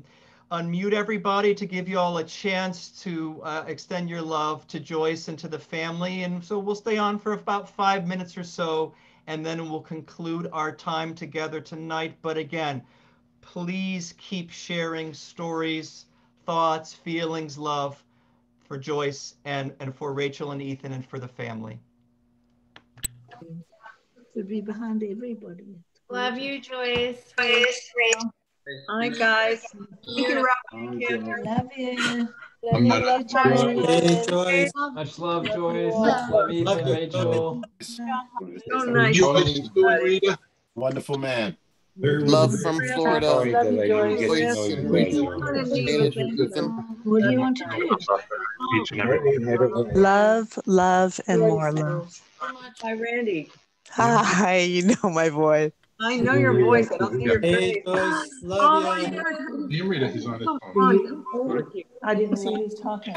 unmute everybody to give you all a chance to extend your love to Joyce and to the family. And so we'll stay on for about 5 minutes or so, and then we'll conclude our time together tonight. But again, please keep sharing stories, thoughts, feelings, love for Joyce and for Rachel and Ethan and for the family. To be behind everybody. Love you, Joyce. Hi, guys. You can rock. Love you. Love Joyce. Much love, Joyce. Love Ethan, Rachel. So nice. Joyce, Rita. Wonderful man. Love from Florida. Sorry that I didn't get to Joyce. know you better. What do you want to do? Each and every Love, love, and more love. Hi, Randy. Hi, you know my voice. I know your voice. I don't see your face. Love you. Rita is on his Come phone. on, come over here. I didn't see who's talking.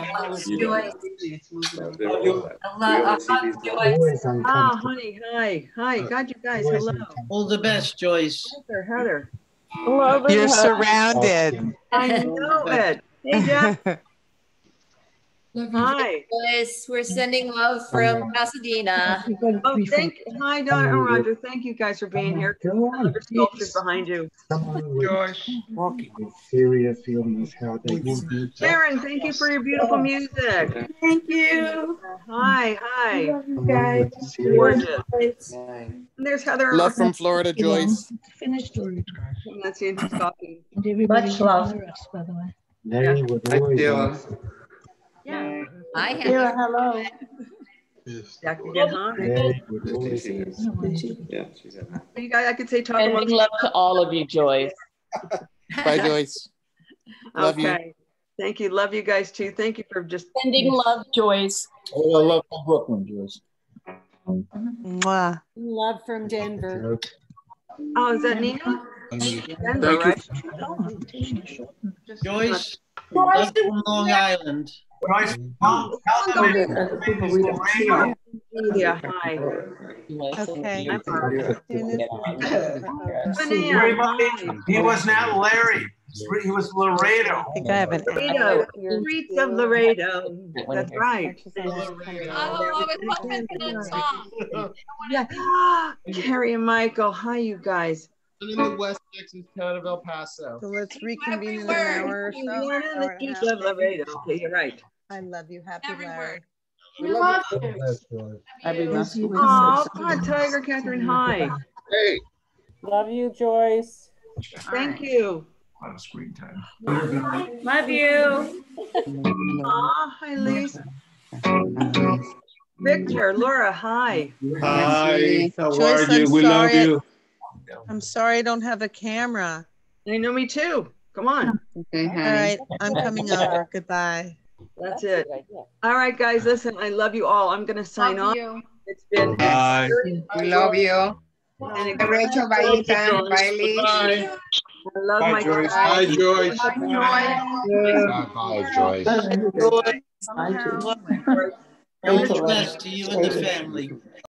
Ah, honey, hi. Hi, God, you guys, hello. All the best, Joyce. Heather. You're surrounded. I know it. Hey, Jeff. Hi. Guys, we're sending love from Pasadena. Oh, hi, Donna and Roger. Thank you guys for being here. There's sculptures behind you. Joyce. Walking with serious illness, how they will be. Sharon, thank you for your beautiful music. Thank you. Hi, hi. Love you guys. Gorgeous. And there's Heather. Love from Florida, Joyce. Finished. Let's see who's talking. And everybody Much love. us, by the way. Larry would always Yeah. Hi, Sarah, hello. Jackie again, huh? Yeah, she's at You guys, I could say talk Sending amongst love to all of you, Joyce. Bye, Joyce. Love you. Okay. Thank you. Love you guys too. Thank you for just Sending love, Joyce. Oh, I love from Brooklyn, Joyce. Mwah. Love from Denver. Oh, is that Nina? Denver, right? Joyce, love from Long Island. Yeah, hi. Okay. He was not Larry. He was Laredo. I think I have an Laredo, streets of Laredo. That's right. Yeah. Carrie and Michael, hi, you guys. I'm in West Texas, town of El Paso. So let's reconvene in an hour or so. The streets of Laredo. Okay, you're right. I love you. Happy Larry. We love you. Oh, come on, Tiger Catherine. Hi. Hey. Love you, Joyce. Thank you. A lot of screen time. Love you. Aw, hi, Lise. Victor, Laura, hi. Hi. How Joyce, are you? We love you. I'm sorry I don't have a camera. I know, me too. Come on. Okay, all right, I'm coming over. Goodbye. That's it. All right, guys, listen, I love you all. I'm going to sign off. It's been. Bye. We love you. Rachel, bye, Ethan. Bye, Lee. I love Bye, my Joyce. guys. Bye, Joyce. Bye, Joyce. All the best to you and the family.